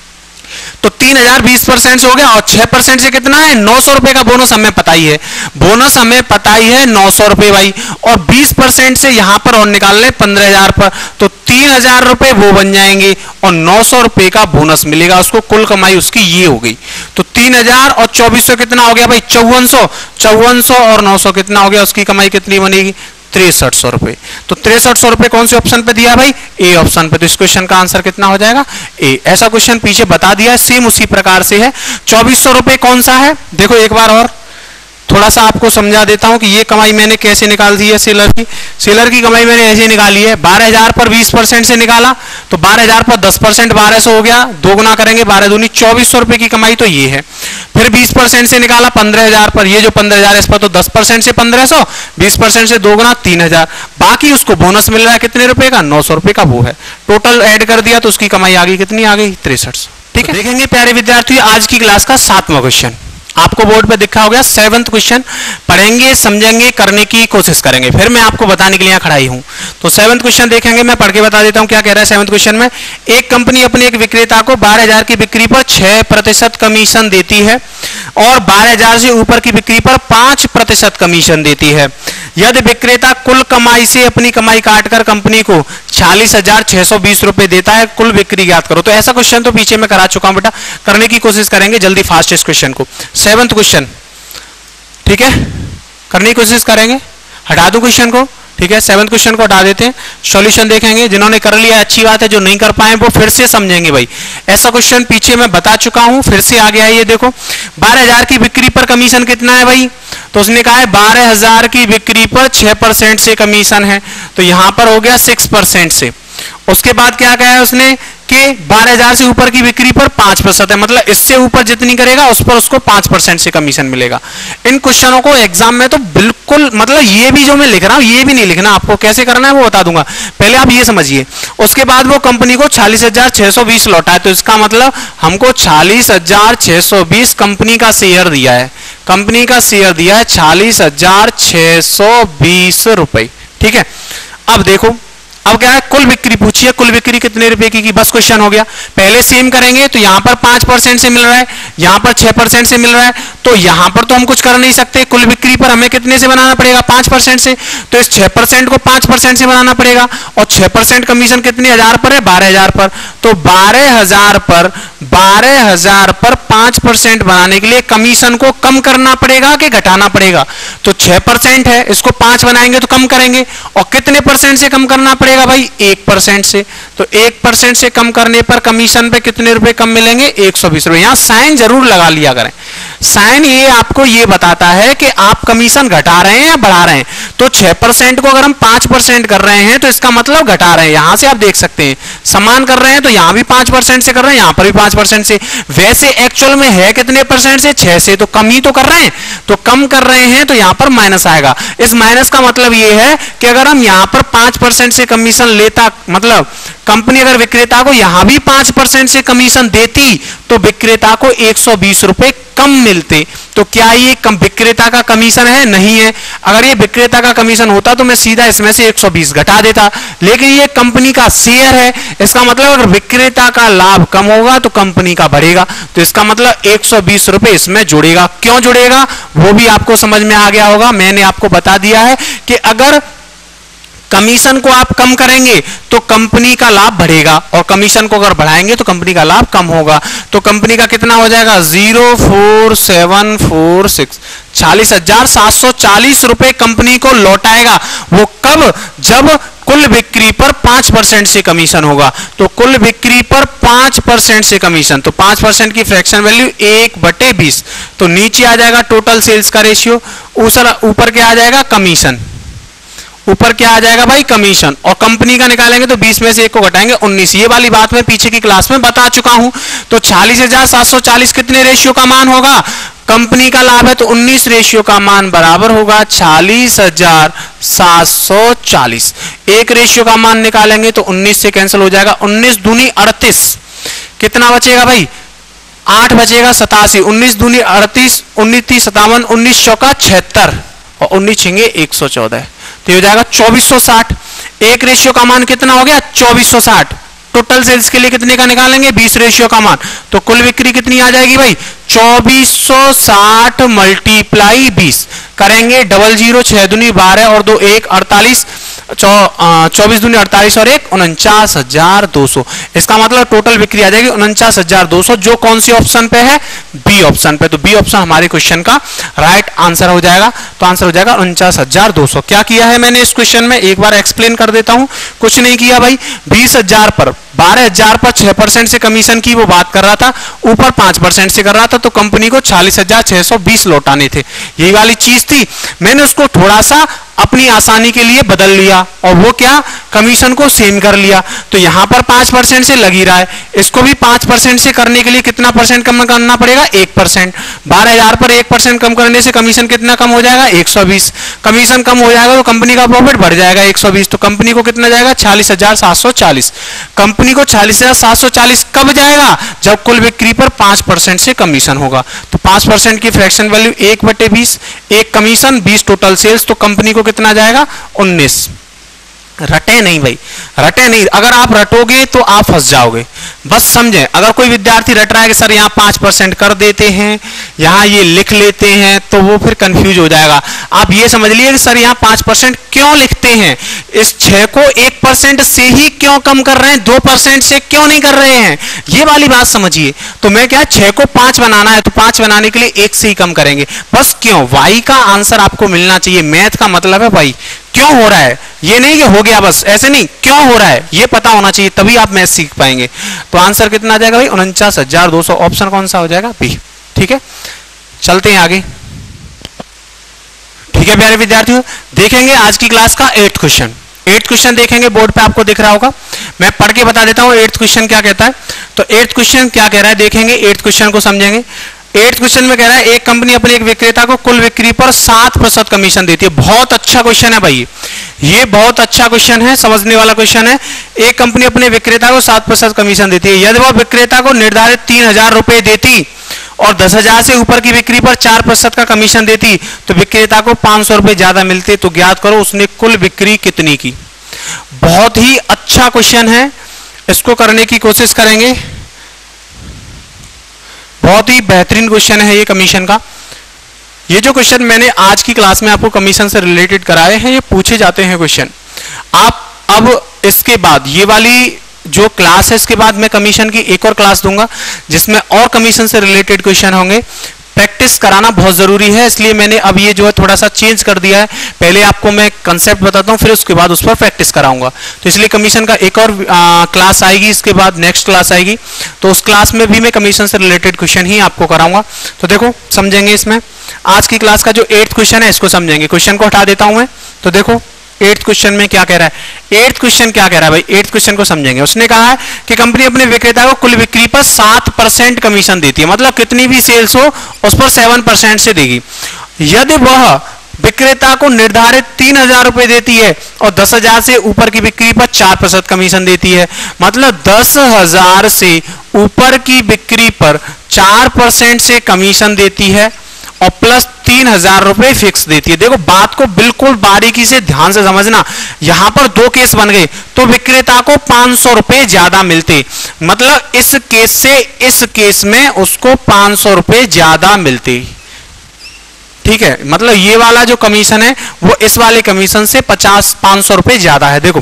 तो तीन हजार बीस परसेंट से हो गया, और छह परसेंट से कितना है, नौ सौ रुपए का बोनस हमें पता ही है, बोनस हमें पता ही है नौ सौ रुपए भाई। और बीस परसेंट से यहां पर और निकाल लें पंद्रह हजार पर, तो तीन हजार रुपए वो बन जाएंगे और नौ सौ रुपए का बोनस मिलेगा उसको। कुल कमाई उसकी ये हो गई। तो तीन हजार और चौबीस सौ कितना हो गया भाई, चौवन सौ। चौवन सौ और नौ सौ कितना हो गया, उसकी कमाई कितनी बनेगी, तिरसठ सौ रुपए। तो तिरसठ सौ रुपए कौन से ऑप्शन पे दिया भाई, ए ऑप्शन पे। तो इस क्वेश्चन का आंसर कितना हो जाएगा, ए। ऐसा क्वेश्चन पीछे बता दिया है, सेम उसी प्रकार से है। चौबीस सौ रुपए कौन सा है, देखो एक बार और थोड़ा सा आपको समझा देता हूं कि ये कमाई मैंने कैसे निकाल दी है सेलर की। सेलर की कमाई मैंने ऐसे निकाली है, बारह हजार पर बीस परसेंट से निकाला, तो बारह हजार पर दस परसेंट बारह सौ हो गया, दो गुना करेंगे बारह दूनी चौबीस सौ रुपए की कमाई, तो ये है। फिर बीस परसेंट से निकाला पंद्रह हजार पर, ये जो पंद्रह हजार इस पर तो दस परसेंट से पंद्रह सौ, बीस परसेंट से दो गुना तीन हजार, बाकी उसको बोनस मिल रहा है कितने रुपए का, नौ सौ रुपए का, वो है। टोटल ऐड कर दिया तो उसकी कमाई आ गई कितनी, आ गई तिरसठ सौ। ठीक है, देखेंगे प्यारे विद्यार्थियों आज की क्लास का सातवां क्वेश्चन आपको बोर्ड पे दिखा हो गया। सेवंथ क्वेश्चन पढ़ेंगे, समझेंगे, करने की कोशिश करेंगे, फिर मैं आपको बताने के लिए यहाँ खड़ा ही हूं। तो सेवंथ क्वेश्चन देखेंगे, मैं पढ़ के बता देता हूं क्या कह रहा है सेवंथ क्वेश्चन में। एक कंपनी अपने एक विक्रेता को बारह हजार की बिक्री पर छह प्रतिशत कमीशन देती है और बारह हजार से ऊपर की बिक्री पर पांच प्रतिशत कमीशन देती है। यदि विक्रेता कुल कमाई से अपनी कमाई काटकर कंपनी को छियालीस हजार छह सौ बीस रुपए देता है, कुल बिक्री ज्ञात करो। तो ऐसा क्वेश्चन तो पीछे मैं करा चुका हूं बेटा, करने की कोशिश करेंगे जल्दी फास्ट इस क्वेश्चन को। सेवंथ क्वेश्चन, ठीक है, करने की कोशिश करेंगे। हटा दो क्वेश्चन को, ठीक है, सेवंथ क्वेश्चन को हटा देते हैं, सॉल्यूशन देखेंगे। जिन्होंने कर लिया अच्छी बात है, जो नहीं कर पाए वो फिर से समझेंगे भाई। ऐसा क्वेश्चन पीछे मैं बता चुका हूं, फिर से आ गया है। ये देखो बारह हजार की बिक्री पर कमीशन कितना है भाई, तो उसने कहा है बारह हजार की बिक्री पर छह परसेंट से कमीशन है, तो यहां पर हो गया सिक्स परसेंट से। उसके बाद क्या कहा है उसने कि बारह हजार से ऊपर की बिक्री पर पांच प्रतिशत है, मतलब इससे ऊपर जितनी करेगा उस पर उसको पांच परसेंट से कमीशन मिलेगा। इन क्वेश्चनों को एग्जाम में तो बिल्कुल, मतलब ये भी जो मैं लिख रहा हूं ये भी नहीं लिखना, आपको कैसे करना है वो बता दूंगा, पहले आप ये समझिए। उसके बाद वो कंपनी को छियालीस हजार छह सौ बीस लौटा है, तो इसका मतलब हमको छियालीस हजार छह सौ बीस कंपनी का शेयर दिया है, कंपनी का शेयर दिया है छियालीस हजार छह सौ बीस रुपए। ठीक है, अब देखो अब क्या है, कुल बिक्री पूछिए, कुल बिक्री कितने रुपए की, की बस क्वेश्चन हो गया। पहले सेम करेंगे तो यहां पर पांच परसेंट से मिल रहा है, यहां पर छह परसेंट से मिल रहा है, तो यहां पर तो हम कुछ कर नहीं सकते, कुल बिक्री पर हमें कितने से बनाना पड़ेगा, पांच परसेंट से। तो इस छह परसेंट को पांच परसेंट से बनाना पड़ेगा, और छह परसेंट कमीशन कितने हजार पर है, बारह हजार पर। तो बारह हजार पर बारह हजार पर पांच परसेंट बनाने के लिए कमीशन को कम करना पड़ेगा कि घटाना पड़ेगा। तो छह परसेंट है, इसको पांच बनाएंगे तो कम करेंगे, और कितने परसेंट से कम करना पड़ेगा भाई, एक परसेंट से। तो एक परसेंट से कम करने पर कमीशन पे कितने रुपए कम मिलेंगे, एक सौ बीस रुपए। यहां साइन जरूर लगा लिया करें, साइन ये आपको ये बताता है कि आप कमीशन घटा रहे हैं या बढ़ा रहे हैं। तो छह परसेंट को अगर हम पांच परसेंट कर रहे हैं तो इसका मतलब घटा रहे हैं, यहां से आप देख सकते हैं। समान कर रहे हैं तो यहां भी पांच परसेंट से कर रहे हैं, यहां पर भी पांच परसेंट से। वैसे एक्चुअल में है कितने परसेंट से, छह से, तो कम ही तो कर रहे हैं। तो कम कर रहे हैं तो यहां पर माइनस आएगा। इस माइनस का मतलब ये है कि अगर हम यहां पर पांच परसेंट से कमीशन लेता, मतलब कंपनी अगर विक्रेता को यहां भी पांच परसेंट से कमीशन देती तो विक्रेता को एक सौ बीस रुपए कम मिलते। तो क्या ये कम विक्रेता का कमीशन है, नहीं है। अगर ये विक्रेता का कमीशन होता तो मैं सीधा इसमें से एक सौ बीस घटा देता, लेकिन ये कंपनी का शेयर है। इसका मतलब अगर विक्रेता का लाभ कम होगा तो कंपनी का बढ़ेगा, तो इसका मतलब एक सौ बीस रुपए इसमें जुड़ेगा। क्यों जुड़ेगा वो भी आपको समझ में आ गया होगा, मैंने आपको बता दिया है कि अगर कमीशन को आप कम करेंगे तो कंपनी का लाभ बढ़ेगा, और कमीशन को अगर बढ़ाएंगे तो कंपनी का लाभ कम होगा। तो कंपनी का कितना हो जाएगा, zero four seven four six चालीस हजार सात सौ चालीस रुपए कंपनी को लौटाएगा। वो कब, जब कुल बिक्री पर पांच परसेंट से कमीशन होगा। तो कुल बिक्री पर पांच परसेंट से कमीशन, तो पांच परसेंट की फ्रैक्शन वैल्यू एक बटे बीस। तो नीचे आ जाएगा टोटल सेल्स का रेशियो, ऊपर क्या आ जाएगा, कमीशन। ऊपर क्या आ जाएगा भाई, कमीशन। और कंपनी का निकालेंगे तो बीस में से एक को घटाएंगे, उन्नीस। ये वाली बात मैं पीछे की क्लास में बता चुका हूं। तो छियालीस हजार सात सौ चालीस कितने रेशियो का मान होगा, कंपनी का लाभ है तो उन्नीस रेशियो का मान बराबर होगा छियालीस हजार सात सौ चालीस। एक रेशियो का मान निकालेंगे तो उन्नीस से कैंसिल हो जाएगा, उन्नीस दूनी अड़तीस। कितना बचेगा भाई, आठ बचेगा सतासी। उन्नीस दूनी अड़तीस, उन्नीस तीस सतावन, उन्नीस चौका छिहत्तर, और उन्नीस छिंगे एक सौ चौदह। तो हो जाएगा चौबीस सौ साठ। एक रेशियो का मान कितना हो गया, चौबीस सौ साठ। टोटल सेल्स के लिए कितने का निकालेंगे, बीस रेशियो का मान। तो कुल बिक्री कितनी आ जाएगी भाई, चौबीस सौ साठ मल्टीप्लाई बीस करेंगे, डबल जीरो, छह दूनी बारह और दो एक, अड़तालीस, चौबीस दूनी अड़तालीस और एक, उनचास हजार दो सौ। इसका मतलब टोटल बिक्री आ जाएगी उनचास हजार दो सौ, जो कौन सी ऑप्शन पे है, बी ऑप्शन पे। तो बी ऑप्शन हमारे क्वेश्चन का राइट आंसर हो जाएगा। तो आंसर हो जाएगा उनचास हजार दो सौ। क्या किया है मैंने इस क्वेश्चन में, एक बार एक्सप्लेन कर देता हूं। कुछ नहीं किया भाई, बीस हजार पर बारह हजार पर छह परसेंट से कमीशन की वो बात कर रहा था, ऊपर पांच परसेंट से कर रहा था, तो कंपनी को छियालीस हजार छह सौ बीस लौटाने थे, यही वाली चीज थी। मैंने उसको थोड़ा सा अपनी आसानी के लिए बदल लिया, और वो क्या, कमीशन को सेम कर लिया। तो यहां पर पांच परसेंट से लग ही रहा है, इसको भी पांच परसेंट से करने के लिए कितना परसेंट कम करना पड़ेगा, एक परसेंट। बारह हजार पर एक परसेंट कम करने से कमीशन कितना कम हो जाएगा, एक सौ बीस। कमीशन कम हो जाएगा तो कंपनी का प्रॉफिट बढ़ जाएगा एक सौ बीस। तो कंपनी को कितना जाएगा, छियालीस हजार सात सौ चालीस। कंपनी को छियालीस हजार सात सौ चालीस कब जाएगा, जब कुल बिक्री पर पांच परसेंट से कमीशन होगा। तो पांच परसेंट की फ्रैक्शन वैल्यू एक बटे बीस, एक कमीशन, बीस टोटल सेल्स, तो कंपनी को कितना जाएगा, उन्नीस। रटे नहीं भाई, रटे नहीं। अगर आप रटोगे तो आप फंस जाओगे। बस समझें, अगर कोई विद्यार्थी रट रहा है कि सर यहाँ पांच परसेंट कर देते हैं, यहाँ ये लिख लेते हैं, तो वो फिर कंफ्यूज हो जाएगा। आप ये समझ लिए कि सर यहाँ पांच परसेंट क्यों लिखते हैं, इस छह को एक परसेंट से ही क्यों कम कर रहे हैं, दो परसेंट से क्यों नहीं कर रहे हैं, ये वाली बात समझिए। तो मैं क्या, छह को पांच बनाना है तो पांच बनाने के लिए एक से ही कम करेंगे, बस। क्यों, वाई का आंसर आपको मिलना चाहिए। मैथ का मतलब है भाई क्यों हो रहा है, ये नहीं कि हो गया बस, ऐसे नहीं, क्यों हो रहा है ये पता होना चाहिए, तभी आप मैथ सीख पाएंगे। तो आंसर कितना आ जाएगा भाई, उनचास हजार दो सौ। ऑप्शन कौन सा हो जाएगा, बी। ठीक है, चलते हैं आगे। ठीक है प्यारे विद्यार्थियों, देखेंगे आज की क्लास का एट्थ क्वेश्चन। एट्थ क्वेश्चन देखेंगे, बोर्ड पे आपको दिख रहा होगा, मैं पढ़ के बता देता हूं एट्थ क्वेश्चन क्या कहता है। तो एट्थ क्वेश्चन क्या कह रहा है, देखेंगे, एट्थ क्वेश्चन को समझेंगे। एट्थ क्वेश्चन में कह रहा है, एक कंपनी अपने एक विक्रेता को कुल बिक्री पर सात प्रतिशत कमीशन देती है। बहुत अच्छा क्वेश्चन है भाई, ये बहुत अच्छा क्वेश्चन है, समझने वाला क्वेश्चन है। एक कंपनी अपने विक्रेता को सात प्रतिशत कमीशन देती है। यदि वह विक्रेता को निर्धारित तीन हजार रुपए देती और दस हजार से ऊपर की बिक्री पर चार प्रतिशत का कमीशन देती तो विक्रेता को पांच सौ रुपए ज्यादा मिलते। तो ज्ञात करो उसने कुल बिक्री कितनी की। बहुत ही अच्छा क्वेश्चन है, इसको करने की कोशिश करेंगे। बहुत ही बेहतरीन क्वेश्चन है ये कमीशन का। ये जो क्वेश्चन मैंने आज की क्लास में आपको कमीशन से रिलेटेड कराए हैं, ये पूछे जाते हैं क्वेश्चन। आप अब इसके बाद ये वाली जो क्लास है, इसके बाद मैं कमीशन की एक और क्लास दूंगा जिसमें और कमीशन से रिलेटेड क्वेश्चन होंगे। प्रैक्टिस कराना बहुत जरूरी है, इसलिए मैंने अब ये जो है थोड़ा सा चेंज कर दिया है। पहले आपको मैं कंसेप्ट बताता हूँ, फिर उसके बाद उस पर प्रैक्टिस कराऊंगा। तो इसलिए कमीशन का एक और आ, क्लास आएगी, इसके बाद नेक्स्ट क्लास आएगी, तो उस क्लास में भी मैं कमीशन से रिलेटेड क्वेश्चन ही आपको कराऊंगा। तो देखो समझेंगे इसमें। आज की क्लास का जो एट्थ क्वेश्चन है इसको समझेंगे। क्वेश्चन को हटा देता हूं मैं। तो देखो एट्थ क्वेश्चन में क्या कह रहा है। एट्थ क्वेश्चन क्या कह रहा है भाई, एट्थ क्वेश्चन को समझेंगे। उसने कहा है कि कंपनी अपने विक्रेता को कुल बिक्री पर सात परसेंट कमीशन देती है, मतलब कितनी भी सेल्स हो उस पर सेवन परसेंट से देगी। यदि वह विक्रेता को निर्धारित तीन हजार रुपए देती है और दस हजार से ऊपर की बिक्री पर चार प्रतिशत कमीशन देती है, मतलब दस हजार से ऊपर की बिक्री पर चार परसेंट से कमीशन देती है और प्लस तीन हजार रुपए फिक्स देती है। देखो बात को बिल्कुल बारीकी से ध्यान से समझना। यहां पर दो केस बन गए, तो विक्रेता को पांच सौ रुपए ज्यादा मिलते, मतलब इस केस से इस केस में उसको पांच सौ रुपए ज्यादा मिलते। ठीक है, मतलब ये वाला जो कमीशन है वो इस वाले कमीशन से पचास पांच सौ रुपए ज्यादा है। देखो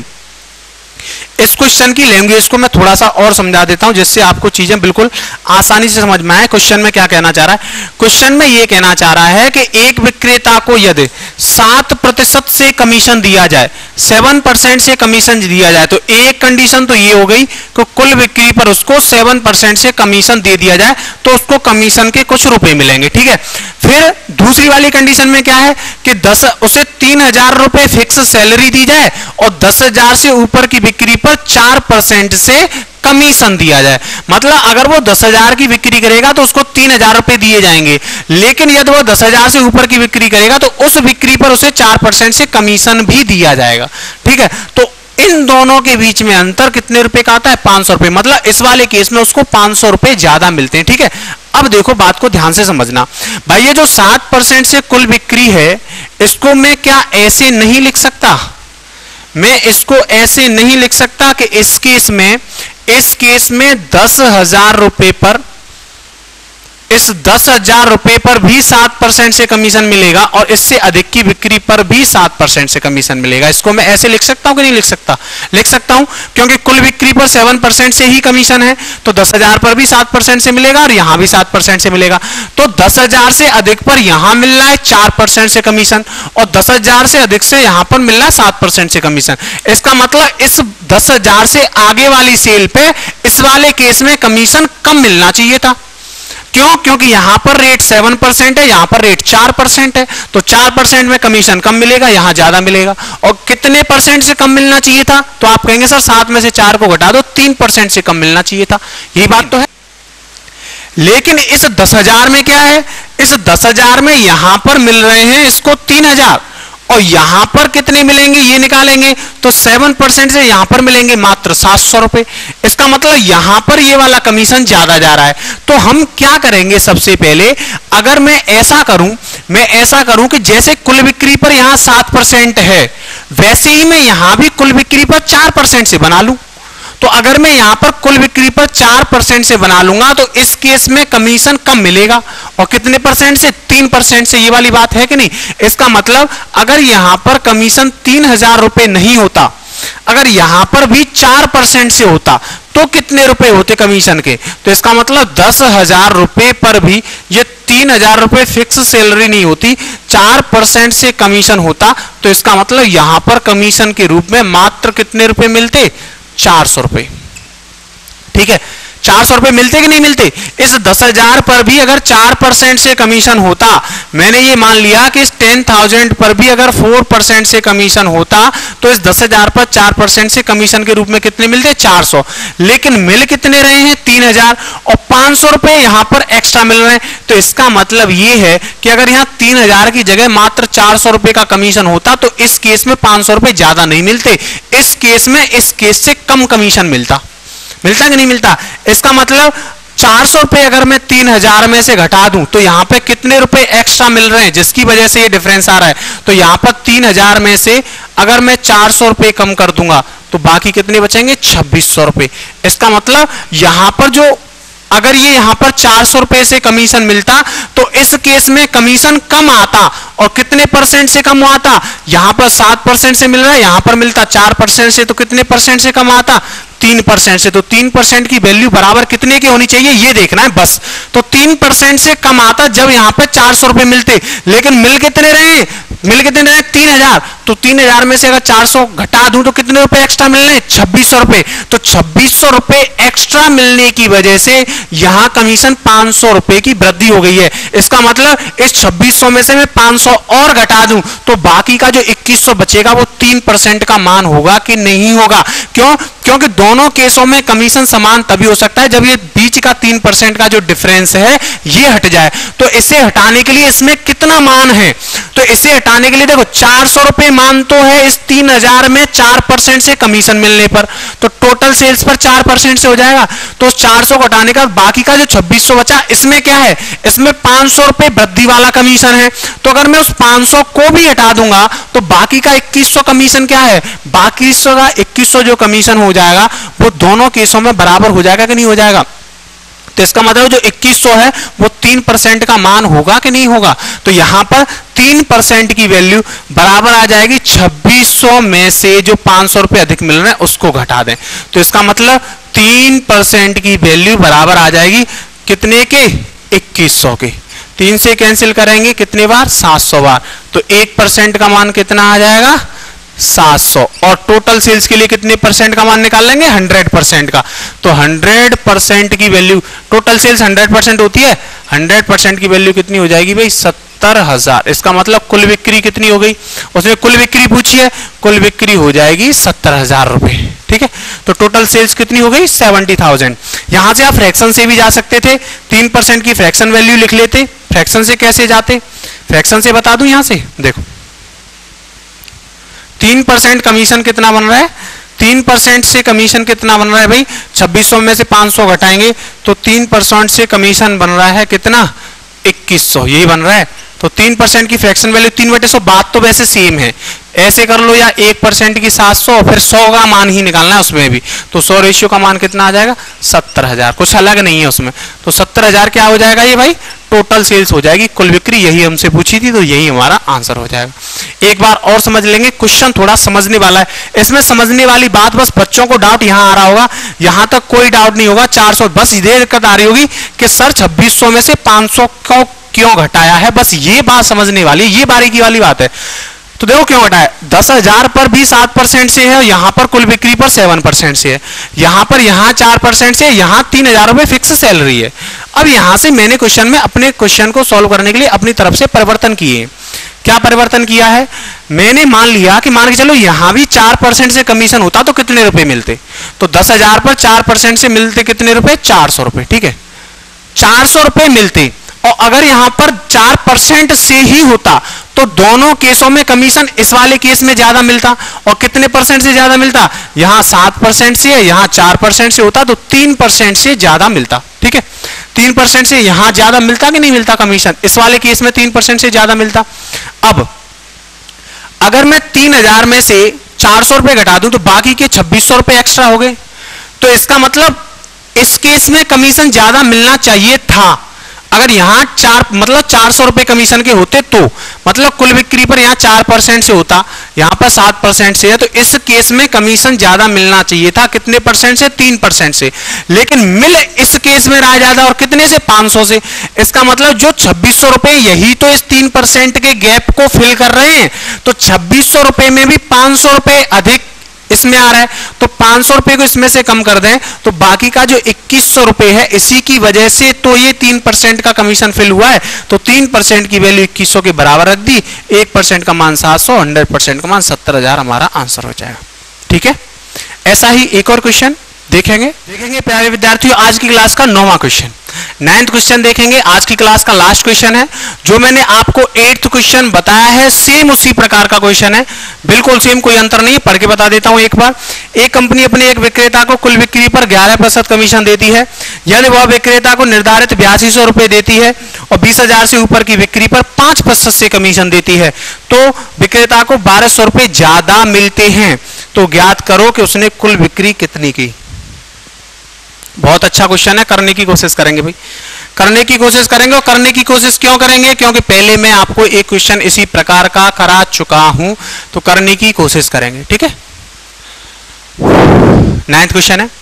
इस क्वेश्चन की लैंग्वेज को मैं थोड़ा सा और समझा देता हूं जिससे आपको चीजें बिल्कुल आसानी से समझ में आए। क्वेश्चन में क्या कहना चाह रहा है, क्वेश्चन में यह कहना चाह रहा है कि एक विक्रेता को यदि सात प्रतिशत से कमीशन दिया जाए, सेवन परसेंट से कमीशन दिया जाए, तो एक कंडीशन तो ये हो गई कि कुल बिक्री पर उसको सेवन परसेंट से कमीशन दे दिया जाए तो उसको कमीशन के कुछ रुपए मिलेंगे। ठीक है, फिर दूसरी वाली कंडीशन में क्या है कि दस उसे तीन हजार रुपए फिक्स सैलरी दी जाए और दस हजार से ऊपर की बिक्री पर चार परसेंट से कमीशन दिया जाए। मतलब अगर वो दस हजार की बिक्री करेगा तो उसको तीन हजार रुपए दिए जाएंगे, लेकिन यदि वो दस हजार से ऊपर की बिक्री करेगा तो उस बिक्री पर उसे चार परसेंट से कमीशन भी दिया जाएगा। ठीक है, तो इन दोनों के बीच में अंतर कितने रुपए का आता है, पांच सौ रुपए। मतलब इस वाले केस में उसको पांच सौ रुपए ज्यादा मिलते हैं। ठीक है, अब देखो बात को ध्यान से समझना भाई। ये जो सात परसेंट से कुल बिक्री है, इसको मैं क्या ऐसे नहीं लिख सकता, मैं इसको ऐसे नहीं लिख सकता कि इस केस में इस केस में दस हजार रुपए पर इस दस हजार रुपए पर भी सात परसेंट से कमीशन मिलेगा और इससे अधिक की बिक्री पर भी सात परसेंट से कमीशन मिलेगा। इसको मैं ऐसे लिख सकता हूं कि नहीं लिख सकता, लिख सकता हूं, क्योंकि कुल बिक्री पर सेवन परसेंट से ही कमीशन है, तो दस हजार पर भी सात परसेंट से मिलेगा और यहां भी सात परसेंट से मिलेगा। तो दस हजार से अधिक पर यहां मिल रहा है चार परसेंट से कमीशन और दस हजार से अधिक से यहां पर मिल रहा है सात परसेंट से कमीशन। इसका मतलब इस दस हजार से आगे वाली सेल पे इस वाले केस में कमीशन कम मिलना चाहिए था। क्यों? क्योंकि यहां पर रेट सेवन परसेंट है, यहां पर रेट चार परसेंट है, तो चार परसेंट में कमीशन कम मिलेगा, यहां ज्यादा मिलेगा। और कितने परसेंट से कम मिलना चाहिए था, तो आप कहेंगे सर सात में से चार को घटा दो, तीन परसेंट से कम मिलना चाहिए था। यही बात तो है। लेकिन इस दस हजार में क्या है, इस दस हजार में यहां पर मिल रहे हैं इसको तीन हजार और यहां पर कितने मिलेंगे ये निकालेंगे तो सेवन परसेंट से यहां पर मिलेंगे मात्र सात सौ रुपए। इसका मतलब यहां पर ये वाला कमीशन ज्यादा जा रहा है। तो हम क्या करेंगे, सबसे पहले अगर मैं ऐसा करूं मैं ऐसा करूं कि जैसे कुल बिक्री पर यहां सात परसेंट है, वैसे ही मैं यहां भी कुल बिक्री पर चार परसेंट से बना लूं। तो अगर मैं यहां पर कुल बिक्री पर चार परसेंट से बना लूंगा तो इस केस में कमीशन कम मिलेगा और कितने परसेंट से, तीन परसेंट से। ये वाली बात है कि नहीं। इसका मतलब अगर यहां पर कमीशन तीन हजार रुपए नहीं होता, अगर यहां पर भी चार परसेंट से होता तो कितने रुपए होते कमीशन के, तो इसका मतलब दस हजार रुपए पर भी ये तीन हजार रुपए फिक्स सैलरी नहीं होती, चार परसेंट से कमीशन होता, तो इसका मतलब यहां पर कमीशन के रूप में मात्र कितने रुपए मिलते, चार सौ रुपए। ठीक है, चार सौ रुपए मिलते कि नहीं मिलते। इस दस हजार पर भी अगर चार परसेंट से कमीशन होता, मैंने ये मान लिया कि इस टेन थाउजेंड पर भी अगर फोर परसेंट से कमीशन होता तो इस दस हजार पर चार परसेंट से कमीशन के रूप में कितने मिलते, चार सौ। लेकिन मिल कितने रहे हैं, तीन हजार और पांच सौ रुपए यहां पर एक्स्ट्रा मिल रहे हैं। तो इसका मतलब ये है कि अगर यहां तीन हजार की जगह मात्र चार सौ रुपए का कमीशन होता तो इस केस में पांच सौ रुपए ज्यादा नहीं मिलते, इस केस में इस केस से कम कमीशन मिलता। मिलता कि नहीं मिलता। इसका मतलब चार सौ रुपए अगर मैं तीन हजार में से घटा दूं तो यहां पे कितने रुपए एक्स्ट्रा मिल रहे हैं जिसकी वजह से ये डिफरेंस आ रहा है। तो यहां पर तीन हजार में से अगर मैं चार सौ रुपए कम कर दूंगा तो बाकी कितने बचेंगे, छब्बीस सौ रुपए। इसका मतलब यहां पर जो, अगर ये यहां पर चार सौ रुपए से कमीशन मिलता तो इस केस में कमीशन कम आता, और कितने परसेंट से कम आता, यहां पर सात परसेंट से मिल रहा है, यहां पर मिलता चार परसेंट से, तो कितने परसेंट से कम आता, तीन परसेंट से। तो तीन परसेंट की वैल्यू बराबर कितने की होनी चाहिए ये देखना है बस। तो तीन परसेंट से कम आता जब यहां पे चार सौ रुपए मिलते, लेकिन मिल कितने रहे, मिल कितने रहे, तीन हजार। तो तीन हजार में से अगर चार सौ घटा दूं तो कितने रुपए एक्स्ट्रा मिलने, छब्बीस सौ रुपए। तो छब्बीस सौ रुपए एक्स्ट्रा मिलने की वजह से यहां कमीशन पांच सौ रुपए की वृद्धि हो गई है। इसका मतलब इस छब्बीस सौ में से मैं पांच सौ और घटा दूं तो बाकी का जो इक्कीस सौ बचेगा वो तीन परसेंट का मान होगा कि नहीं होगा। क्यों, क्योंकि दोनों केसों में कमीशन समान तभी हो सकता है जब ये बीच का तीन परसेंट का जो डिफरेंस है ये हट जाए। तो इसे हटाने के लिए इसमें कितना मान है, तो इसे हटाने के लिए देखो चार सौ रुपए मान तो है इस तीन हजार में चार परसेंट से कमीशन मिलने पर, तो टोटल सेल्स पर चार परसेंट से हो जाएगा। तो चार सौ घटाने का बाकी का जो छब्बीस सौ बचा, इसमें क्या है, इसमें पांच सौ रुपए वृद्धि वाला कमीशन है। तो अगर मैं उस पांच सौ को भी हटा दूंगा तो बाकी का इक्कीस सौ कमीशन क्या है, बाकी का इक्कीस सौ जो कमीशन हो जाएगा वो दोनों केसों में बराबर हो जाएगा कि नहीं हो जाएगा। तो इसका मतलब जो इक्कीस सौ है वो तीन परसेंट का मान होगा कि नहीं होगा। तो यहां पर तीन परसेंट की वैल्यू बराबर आ जाएगी छब्बीस सौ में से जो पांच सौ रुपए अधिक मिल रहे हैं उसको घटा दें। तो इसका मतलब तीन परसेंट की वैल्यू बराबर आ जाएगी कितने के, इक्कीस सौ के। तीन से कैंसिल करेंगे कितने बार, सात सौ बार। तो एक परसेंट का मान कितना आ जाएगा, सात सौ। और टोटल सेल्स के लिए कितने परसेंट का मान निकाल लेंगे, हंड्रेड परसेंट का। तो हंड्रेड परसेंट की value, total sales hundred percent होती है, हंड्रेड परसेंट की वैल्यू कितनी हो जाएगी भाई, सत्तर हजार। इसका मतलब कुल बिक्री कितनी हो गई, उसने कुल बिक्री पूछी है, कुल बिक्री हो जाएगी सत्तर हजार रुपए। ठीक है, तो टोटल सेल्स कितनी हो गई, सेवेंटी थाउजेंड। यहां से आप फ्रैक्शन से भी जा सकते थे, तीन परसेंट की फ्रैक्शन वैल्यू लिख लेते। फ्रैक्शन से कैसे जाते, फ्रैक्शन से बता दूं, यहां से देखो तीन परसेंट कमीशन कितना बन रहा है, तीन परसेंट से कमीशन कितना बन रहा है भाई, छब्बीस सौ में से पांच सौ घटाएंगे तो तीन परसेंट से कमीशन बन रहा है कितना, इक्कीस सौ, यही बन रहा है। तो तीन परसेंट की फ्रैक्शन वैल्यू तीन बटे सौ, बात तो वैसे सेम है, ऐसे कर लो, या एक परसेंट की सात सौ, फिर सौ का मान ही निकालना है उसमें भी। तो सौ रेशियो का मान कितना आ जाएगा, सत्तर हजार, कुछ अलग नहीं है उसमें। तो सत्तर हजार क्या हो जाएगा ये भाई, टोटल सेल्स हो जाएगी, कुल बिक्री यही हमसे पूछी थी, तो यही हमारा आंसर हो जाएगा। एक बार और समझ लेंगे, क्वेश्चन थोड़ा समझने वाला है, इसमें समझने वाली बात, बस बच्चों को डाउट यहां आ रहा होगा, यहां तक कोई डाउट नहीं होगा। चार सौ बस ये दिक्कत आ रही होगी कि सर छब्बीस सौ में से पांच सौ को क्यों घटाया है, बस ये बात समझने वाली, ये बारीकी वाली बात है। तो देखो क्यों घटाया, दस हजार पर भी सात परसेंट से है, यहां पर कुल बिक्री पर सेवन परसेंट से है, यहां पर यहां चार परसेंट से, यहां तीन हजार रुपए फिक्स सैलरी है। अब यहां से मैंने क्वेश्चन में अपने क्वेश्चन को सॉल्व करने के लिए अपनी तरफ से परिवर्तन किए। क्या परिवर्तन किया है, मैंने मान लिया कि मान के चलो यहां भी चार परसेंट से कमीशन होता तो कितने रुपए मिलते, तो दस हजार पर चार परसेंट से मिलते कितने रुपए, चार सौ रुपए। ठीक है, चार सौ रुपए मिलते, और अगर यहां पर चार परसेंट से ही होता तो दोनों केसों में कमीशन इस वाले केस में ज्यादा मिलता, और कितने परसेंट से ज्यादा मिलता, यहां सात परसेंट से, यहां चार परसेंट से होता तो तीन परसेंट से ज्यादा मिलता। ठीक है, तीन परसेंट से यहां ज्यादा मिलता कि नहीं मिलता कमीशन, इस वाले केस में तीन परसेंट से ज्यादा मिलता। अब अगर मैं तीन हजार में से चार सौ रुपए घटा दूं तो बाकी के छब्बीस सौ रुपए एक्स्ट्रा हो गए, तो इसका मतलब इस केस में कमीशन ज्यादा मिलना चाहिए था। अगर यहां चार मतलब चार सौ रुपए कमीशन के होते तो मतलब कुल बिक्री पर यहां चार परसेंट से होता, यहां पर सात परसेंट से है, तो इस केस में कमीशन ज्यादा मिलना चाहिए था, कितने परसेंट से, तीन परसेंट से, लेकिन मिल इस केस में रहा ज्यादा, और कितने से, पांच सौ से। इसका मतलब जो छब्बीस सौ रुपए यही तो इस तीन परसेंट के गैप को फिल कर रहे हैं, तो छब्बीस सौ रुपए में भी पांच सौ रुपए अधिक इसमें आ रहा है, तो पांच सौ रुपए को इसमें से कम कर दें तो बाकी का जो इक्कीस सौ रुपए है, इसी की वजह से तो ये तीन परसेंट का कमीशन फिल हुआ है। तो तीन परसेंट की वैल्यू इक्कीस सौ के बराबर रख दी, एक परसेंट का मान सात सौ, हंड्रेड परसेंट का मान सत्तर हजार हमारा आंसर हो जाएगा। ठीक है, ऐसा ही एक और क्वेश्चन देखेंगे देखेंगे प्यारे विद्यार्थियों, आज की क्लास का नौवां क्वेश्चन। नाइन्थ क्वेश्चन देखेंगे, आज की क्लास का लास्ट क्वेश्चन है। जो मैंने आपको एट्थ क्वेश्चन बताया है सेम उसी प्रकार का क्वेश्चन है, बिल्कुल सेम, कोई अंतर नहीं है। पढ़ के बता देता हूं एक बार। एक कंपनी अपने एक विक्रेता को कुल बिक्री पर ग्यारह प्रतिशत कमीशन देती है, यानी वह विक्रेता को निर्धारित बयासी सौ रुपए देती है और बीस हजार से ऊपर की बिक्री पर पांच प्रतिशत से कमीशन देती है, तो विक्रेता को बारह सौ रुपए ज्यादा मिलते हैं। तो ज्ञात करो कि उसने कुल बिक्री कितनी की। बहुत अच्छा क्वेश्चन है, करने की कोशिश करेंगे भाई, करने की कोशिश करेंगे। और करने की कोशिश क्यों करेंगे? क्योंकि पहले मैं आपको एक क्वेश्चन इसी प्रकार का करा चुका हूं, तो करने की कोशिश करेंगे, ठीक है। नाइन्थ क्वेश्चन है,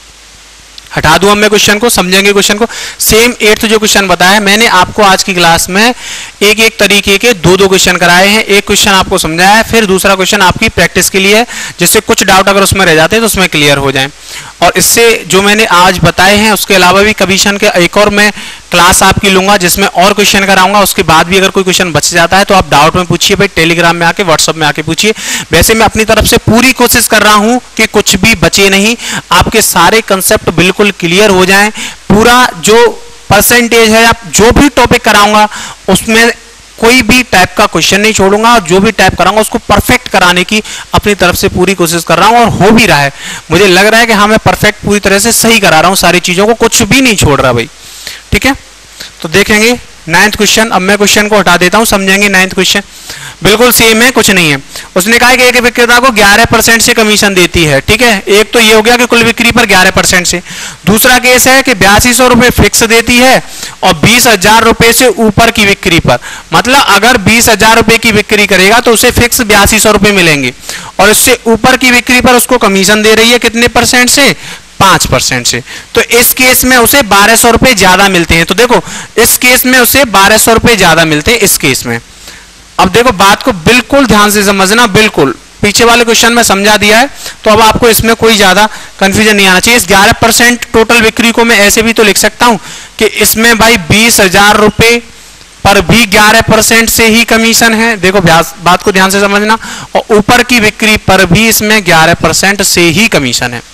हटा दूं अब मैं क्वेश्चन को, समझेंगे क्वेश्चन को। सेम एट्थ जो क्वेश्चन बताया मैंने आपको आज की क्लास में एक एक तरीके के दो दो क्वेश्चन कराए हैं। एक क्वेश्चन आपको समझाया है, फिर दूसरा क्वेश्चन आपकी प्रैक्टिस के लिए है, जिससे कुछ डाउट अगर उसमें रह जाते हैं तो उसमें क्लियर हो जाए। और इससे जो मैंने आज बताए हैं उसके अलावा भी कमीशन के एक और मैं क्लास आपकी लूंगा, जिसमें और क्वेश्चन कराऊंगा। उसके बाद भी अगर कोई क्वेश्चन बच जाता है तो आप डाउट में पूछिए भाई, टेलीग्राम में आके, व्हाट्सएप में आके पूछिए। वैसे मैं अपनी तरफ से पूरी कोशिश कर रहा हूं कि कुछ भी बचे नहीं, आपके सारे कंसेप्ट बिल्कुल क्लियर हो जाएं। पूरा जो परसेंटेज है, आप जो भी टॉपिक कराऊंगा उसमें कोई भी टाइप का क्वेश्चन नहीं छोड़ूंगा, और जो भी टाइप कराऊंगा उसको परफेक्ट कराने की अपनी तरफ से पूरी कोशिश कर रहा हूं, और हो भी रहा है। मुझे लग रहा है कि हाँ मैं परफेक्ट पूरी तरह से सही करा रहा हूं, सारी चीजों को कुछ भी नहीं छोड़ रहा भाई, ठीक है। तो देखेंगे नाइन्थ क्वेश्चन। अब मैं क्वेश्चन को हटा देता हूं, समझेंगे नाइन्थ क्वेश्चन। बिल्कुल सेम है, कुछ नहीं है। उसने कहा कि एक विक्रेता को ग्यारह परसेंट से कमीशन देती है, ठीक है। एक तो ये हो गया कि कुल बिक्री पर ग्यारह परसेंट से। दूसरा केस है कि बयासी सौ रुपए फिक्स देती है और बीस हजार रुपए से ऊपर की बिक्री पर, मतलब अगर बीस हजार रुपए की बिक्री करेगा तो उसे फिक्स बयासी सौ रुपए मिलेंगे, और इससे ऊपर की बिक्री पर उसको कमीशन दे रही है कितने परसेंट से? पांच परसेंट से। तो इस केस में उसे बारह सौ रुपए ज्यादा मिलते हैं। तो देखो इस केस में उसे बारह सौ रुपए ज्यादा मिलते हैं इस केस में। अब देखो बात को बिल्कुल ध्यान से समझना, बिल्कुल पीछे वाले क्वेश्चन में समझा दिया है, तो अब आपको इसमें कोई ज्यादा कंफ्यूजन नहीं आना चाहिए। इस ग्यारह परसेंट टोटल बिक्री को मैं ऐसे भी तो लिख सकता हूं कि इसमें भाई बीस हजार रुपए पर भी ग्यारह परसेंट से ही कमीशन है। देखो बात को ध्यान से समझना, और ऊपर की बिक्री पर भी इसमें ग्यारह परसेंट से ही कमीशन है,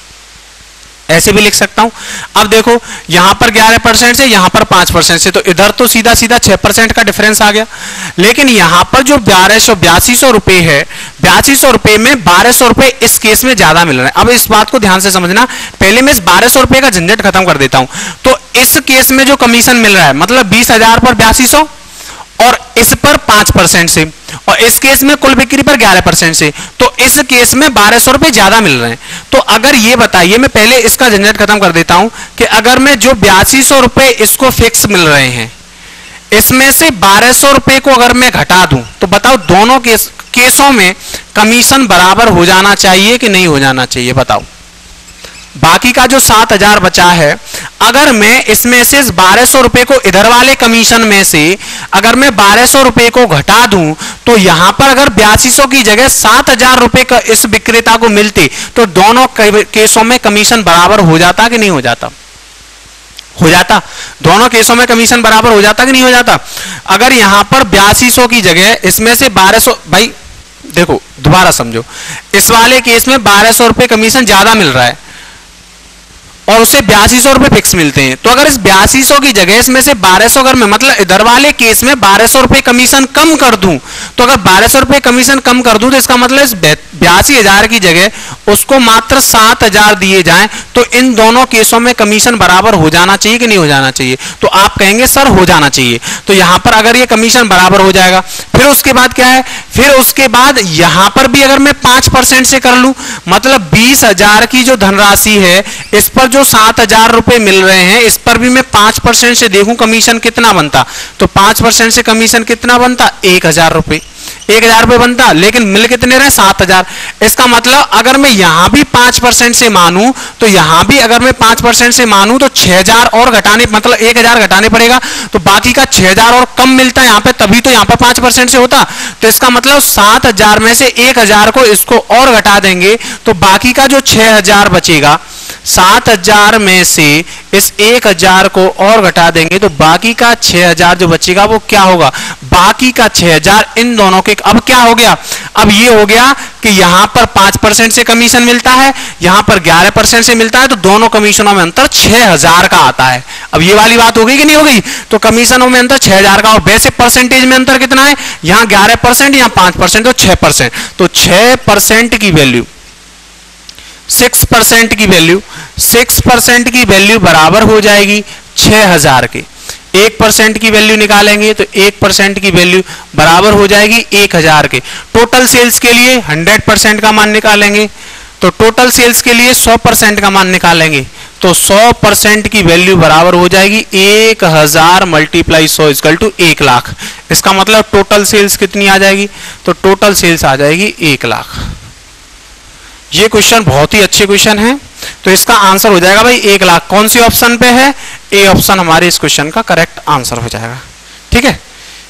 ऐसे भी लिख सकता हूं। अब देखो यहां पर ग्यारह परसेंट से, यहां पर पांच परसेंट से, तो इधर तो सीधा सीधा छह परसेंट का डिफरेंस आ गया। लेकिन यहां पर जो बारह सौ बयासी सौ रुपए है, बयासी सौ रुपए में बारह सौ रुपए इस केस में ज्यादा मिल रहा है। अब इस बात को ध्यान से समझना, पहले मैं इस बारह सौ रुपए का झंझट खत्म कर देता हूं। तो इस केस में जो कमीशन मिल रहा है, मतलब बीस हजार पर बयासी सौ और इस पर पांच परसेंट से, और इस केस में कुल बिक्री पर ग्यारह परसेंट से, तो इस केस में बारह सौ रुपए ज्यादा मिल रहे हैं। तो अगर ये बताइए, मैं पहले इसका झंझट खत्म कर देता हूं कि अगर मैं जो बयासी सौ रुपए इसको फिक्स मिल रहे हैं, इसमें से बारह सौ रुपए को अगर मैं घटा दूं, तो बताओ दोनों केस, केसों में कमीशन बराबर हो जाना चाहिए कि नहीं हो जाना चाहिए? बताओ। बाकी का जो सात हजार बचा है, अगर मैं इसमें से बारह सौ रुपए को इधर वाले कमीशन में से अगर मैं बारह सौ रुपए को घटा दूं, तो यहां पर अगर बयासी सौ की जगह सात हजार रुपए का इस विक्रेता को मिलते, तो दोनों केसों में कमीशन बराबर हो जाता कि नहीं हो जाता? हो जाता। दोनों केसों में कमीशन बराबर हो जाता कि नहीं हो जाता? अगर यहां पर बयासी सौ की जगह इसमें से बारह सौ, भाई देखो दोबारा समझो, इस वाले केस में बारह सौ रुपए कमीशन ज्यादा मिल रहा है और उसे बयासी सौ रुपए फिक्स मिलते हैं। तो अगर इस बयासी सौ की जगह इसमें से बारह सौ, अगर मैं मतलब इधर वाले केस में बारह सौ रुपए कमीशन कम कर दूं, तो अगर बारह सौ रुपए कमीशन कम कर दूं तो इसका मतलब इस बयासी हजार की जगह उसको मात्र सात हजार दिए जाएं, तो इन दोनों केसों में कमीशन बराबर हो जाना चाहिए कि नहीं हो जाना चाहिए? तो आप कहेंगे सर हो जाना चाहिए। तो यहां पर अगर ये कमीशन बराबर हो जाएगा, फिर उसके बाद क्या है, फिर उसके बाद यहां पर भी अगर मैं पांच परसेंट से कर लूं, मतलब बीस हजार की जो धनराशि है, इस पर जो सात हजार रुपए मिल रहे हैं, इस पर भी मैं पांच परसेंट से देखूं कमीशन कितना बनता, तो पांच परसेंट से कमीशन कितना बनता? एक हजार रुपए, एक हजार रुपए बनता, लेकिन मिल कितने रहे? सात हजार। इसका मतलब अगर मैं यहां भी पांच परसेंट से मानूं, तो यहां भी अगर मैं पांच परसेंट से मानूं तो छह हजार और घटाने, मतलब एक हजार घटाने पड़ेगा, तो बाकी का छह हजार और कम मिलता है यहां पे, तभी तो यहां पर पांच परसेंट से होता। तो इसका मतलब सात हजार में से एक हजार को इसको और घटा देंगे, तो बाकी का जो छह हजार बचेगा, सात हजार में से इस एक हजार को और घटा देंगे तो बाकी का छह हजार जो बचेगा वो क्या होगा, बाकी का छह हजार इन दोनों के। अब क्या हो गया, अब ये हो गया कि यहां पर पांच परसेंट से कमीशन मिलता है, यहां पर ग्यारह परसेंट से मिलता है, तो दोनों कमीशनों में अंतर छह हजार का आता है। अब ये वाली बात हो गई कि नहीं हो गई, तो कमीशनों में अंतर छह हजार का, और वैसे परसेंटेज में अंतर कितना है, यहां ग्यारह परसेंट, यहां पांच परसेंट, तो छह परसेंट। तो छह परसेंट की वैल्यू, सिक्स परसेंट की वैल्यू, सिक्स परसेंट की वैल्यू बराबर हो जाएगी छह हजार के। एक परसेंट की वैल्यू निकालेंगे तो एक परसेंट की वैल्यू बराबर हो जाएगी एक हजार के। टोटल सेल्स के लिए हंड्रेड परसेंट का मान निकालेंगे, तो टोटल सेल्स के लिए सौ परसेंट का मान निकालेंगे, तो सौ परसेंट की वैल्यू बराबर हो जाएगी एक हजार मल्टीप्लाई सौ इक्वल टू एक लाख। इसका मतलब टोटल सेल्स कितनी आ जाएगी, तो टोटल सेल्स आ जाएगी एक लाख। ये क्वेश्चन बहुत ही अच्छे क्वेश्चन है, तो इसका आंसर हो जाएगा भाई एक लाख। कौन सी ऑप्शन पे है, ए ऑप्शन हमारे इस क्वेश्चन का करेक्ट आंसर हो जाएगा। ठीक है,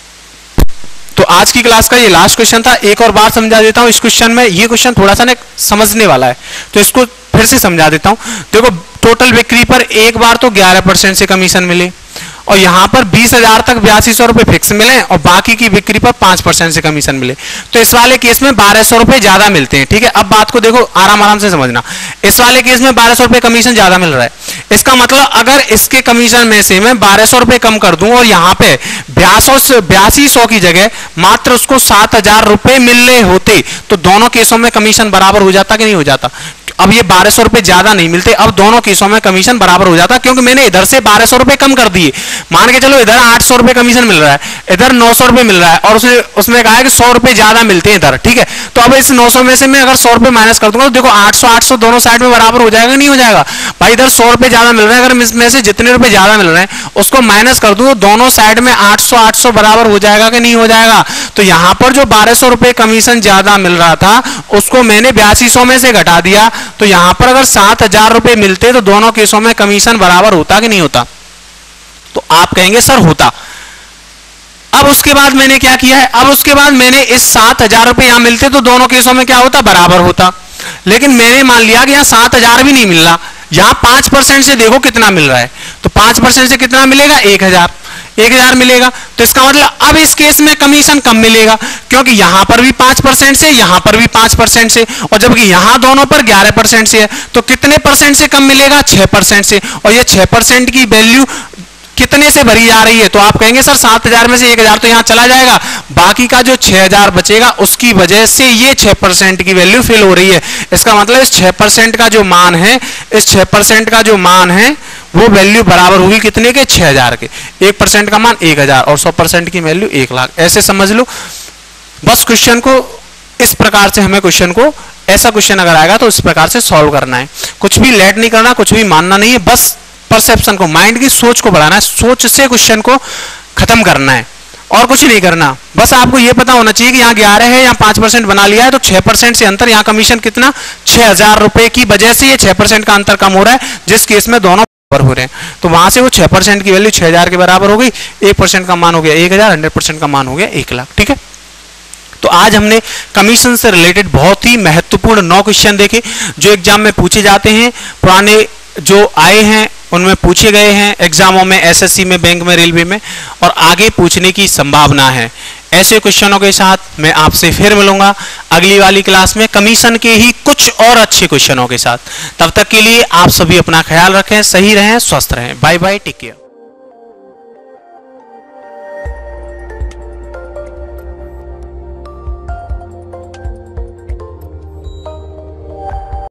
तो आज की क्लास का ये लास्ट क्वेश्चन था। एक और बार समझा देता हूं इस क्वेश्चन में, ये क्वेश्चन थोड़ा सा ना समझने वाला है, तो इसको फिर से समझा देता हूं। देखो, टोटल बिक्री पर एक बार तो ग्यारह परसेंट से कमीशन मिले, और यहां पर बीस हजार तक बयासी सौ रुपए फिक्स मिले, और बाकी की बिक्री पर पांच परसेंट से कमीशन मिले। तो इस वाले केस में बारह सौ रुपए ज्यादा मिलते हैं। ठीक है, अब बात को देखो आराम आराम से समझना। इस वाले केस में बारह सौ रुपए कमीशन ज्यादा मिल रहा है, इसका मतलब अगर इसके कमीशन में से मैं बारह सौ रुपए कम कर दूं और यहां पे बयासी सौ की जगह मात्र उसको सात हजार रुपए मिलने होते, तो दोनों केसों में कमीशन बराबर हो जाता कि नहीं हो जाता। अब ये बारह सौ रुपए ज्यादा नहीं मिलते, अब दोनों केसों में कमीशन बराबर हो जाता, क्योंकि मैंने इधर से बारह सौ रुपए कम कर दिए। मान के चलो इधर आठ सौ रुपए कमीशन मिल रहा है, इधर नौ सौ रुपए मिल रहा है, और उसने उसमें कहा है कि सौ रुपए ज्यादा मिलते हैं इधर। ठीक है, तो अब इस नौ सौ में से मैं अगर सौ रुपए माइनस कर दूंगा तो देखो आठ सौ आठ सौ दोनों साइड में बराबर हो जाएगा, नहीं हो जाएगा भाई। इधर सौ रुपए ज्यादा मिल रहे हैं, अगर इसमें से जितने रुपए ज्यादा मिल रहे हैं उसको माइनस कर दूं तो दोनों साइड में आठ सौ आठ सौ बराबर हो जाएगा कि नहीं हो जाएगा। तो यहां पर जो बारह सौ रुपए कमीशन ज्यादा मिल रहा था उसको मैंने बयासी सौ में से घटा दिया, तो यहां पर अगर सात हजार रुपए मिलते तो दोनों केसों में कमीशन बराबर होता कि नहीं होता, तो आप कहेंगे सर होता। अब उसके बाद मैंने क्या किया है, अब उसके बाद मैंने इस सात हजार रुपए यहां मिलते तो दोनों केसों में क्या होता, बराबर होता। लेकिन मैंने मान लिया कि यहां सात हजार भी नहीं मिल रहा, यहां पांच परसेंट से देखो कितना मिल रहा है, तो पांच परसेंट से कितना मिलेगा, एक हजार एक हजार मिलेगा। तो इसका मतलब अब इस केस में कमीशन कम मिलेगा, क्योंकि यहां पर भी पांच परसेंट से, यहां पर भी पांच परसेंट से, और जबकि यहां दोनों पर ग्यारह परसेंट से है, तो कितने परसेंट से कम मिलेगा, छह परसेंट से। और ये छह परसेंट की वैल्यू कितने से भरी जा रही है, तो आप कहेंगे सर सात हजार में से एक हजार तो यहां चला जाएगा, बाकी का जो छह हजार बचेगा उसकी वजह से ये छह परसेंट की वैल्यू फिल हो रही है। इसका मतलब इस छह परसेंट का जो मान है, इस छह परसेंट का जो मान है वो वैल्यू बराबर होगी कितने के, छह हजार के। एक परसेंट का मान एक हजार और सौ परसेंट की वैल्यू एक लाख। ऐसे समझ लो बस। क्वेश्चन को इस प्रकार से हमें क्वेश्चन को ऐसा क्वेश्चन अगर आएगा तो इस प्रकार से सॉल्व करना है, कुछ भी लेट नहीं करना, कुछ भी मानना नहीं है, बस परसेप्शन को, माइंड की सोच को बढ़ाना है, सोच से क्वेश्चन को खत्म करना है और कुछ नहीं करना। बस आपको यह पता होना चाहिए कि यहाँ ग्यारह है, यहाँ पांच परसेंट बना लिया है, तो छह परसेंट से अंतर, यहाँ कमीशन कितना, छह हजार रुपए की वजह से ये छह परसेंट का अंतर कम हो रहा है, जिस केस में दोनों बराबर हो रहे हैं। तो वहां से वो छह परसेंट की वैल्यू छह हजार के बराबर हो गई, एक परसेंट का मान हो गया एक हजार, हंड्रेड परसेंट का मान हो गया एक लाख। ठीक है, तो आज हमने कमीशन से रिलेटेड बहुत ही महत्वपूर्ण नौ क्वेश्चन देखे जो एग्जाम में पूछे जाते हैं, पुराने जो आए हैं उनमें पूछे गए हैं एग्जामों में, एसएससी में, बैंक में, रेलवे में, और आगे पूछने की संभावना है। ऐसे क्वेश्चनों के साथ मैं आपसे फिर मिलूंगा अगली वाली क्लास में कमीशन के ही कुछ और अच्छे क्वेश्चनों के साथ। तब तक के लिए आप सभी अपना ख्याल रखें, सही रहें, स्वस्थ रहें। Bye bye, take care.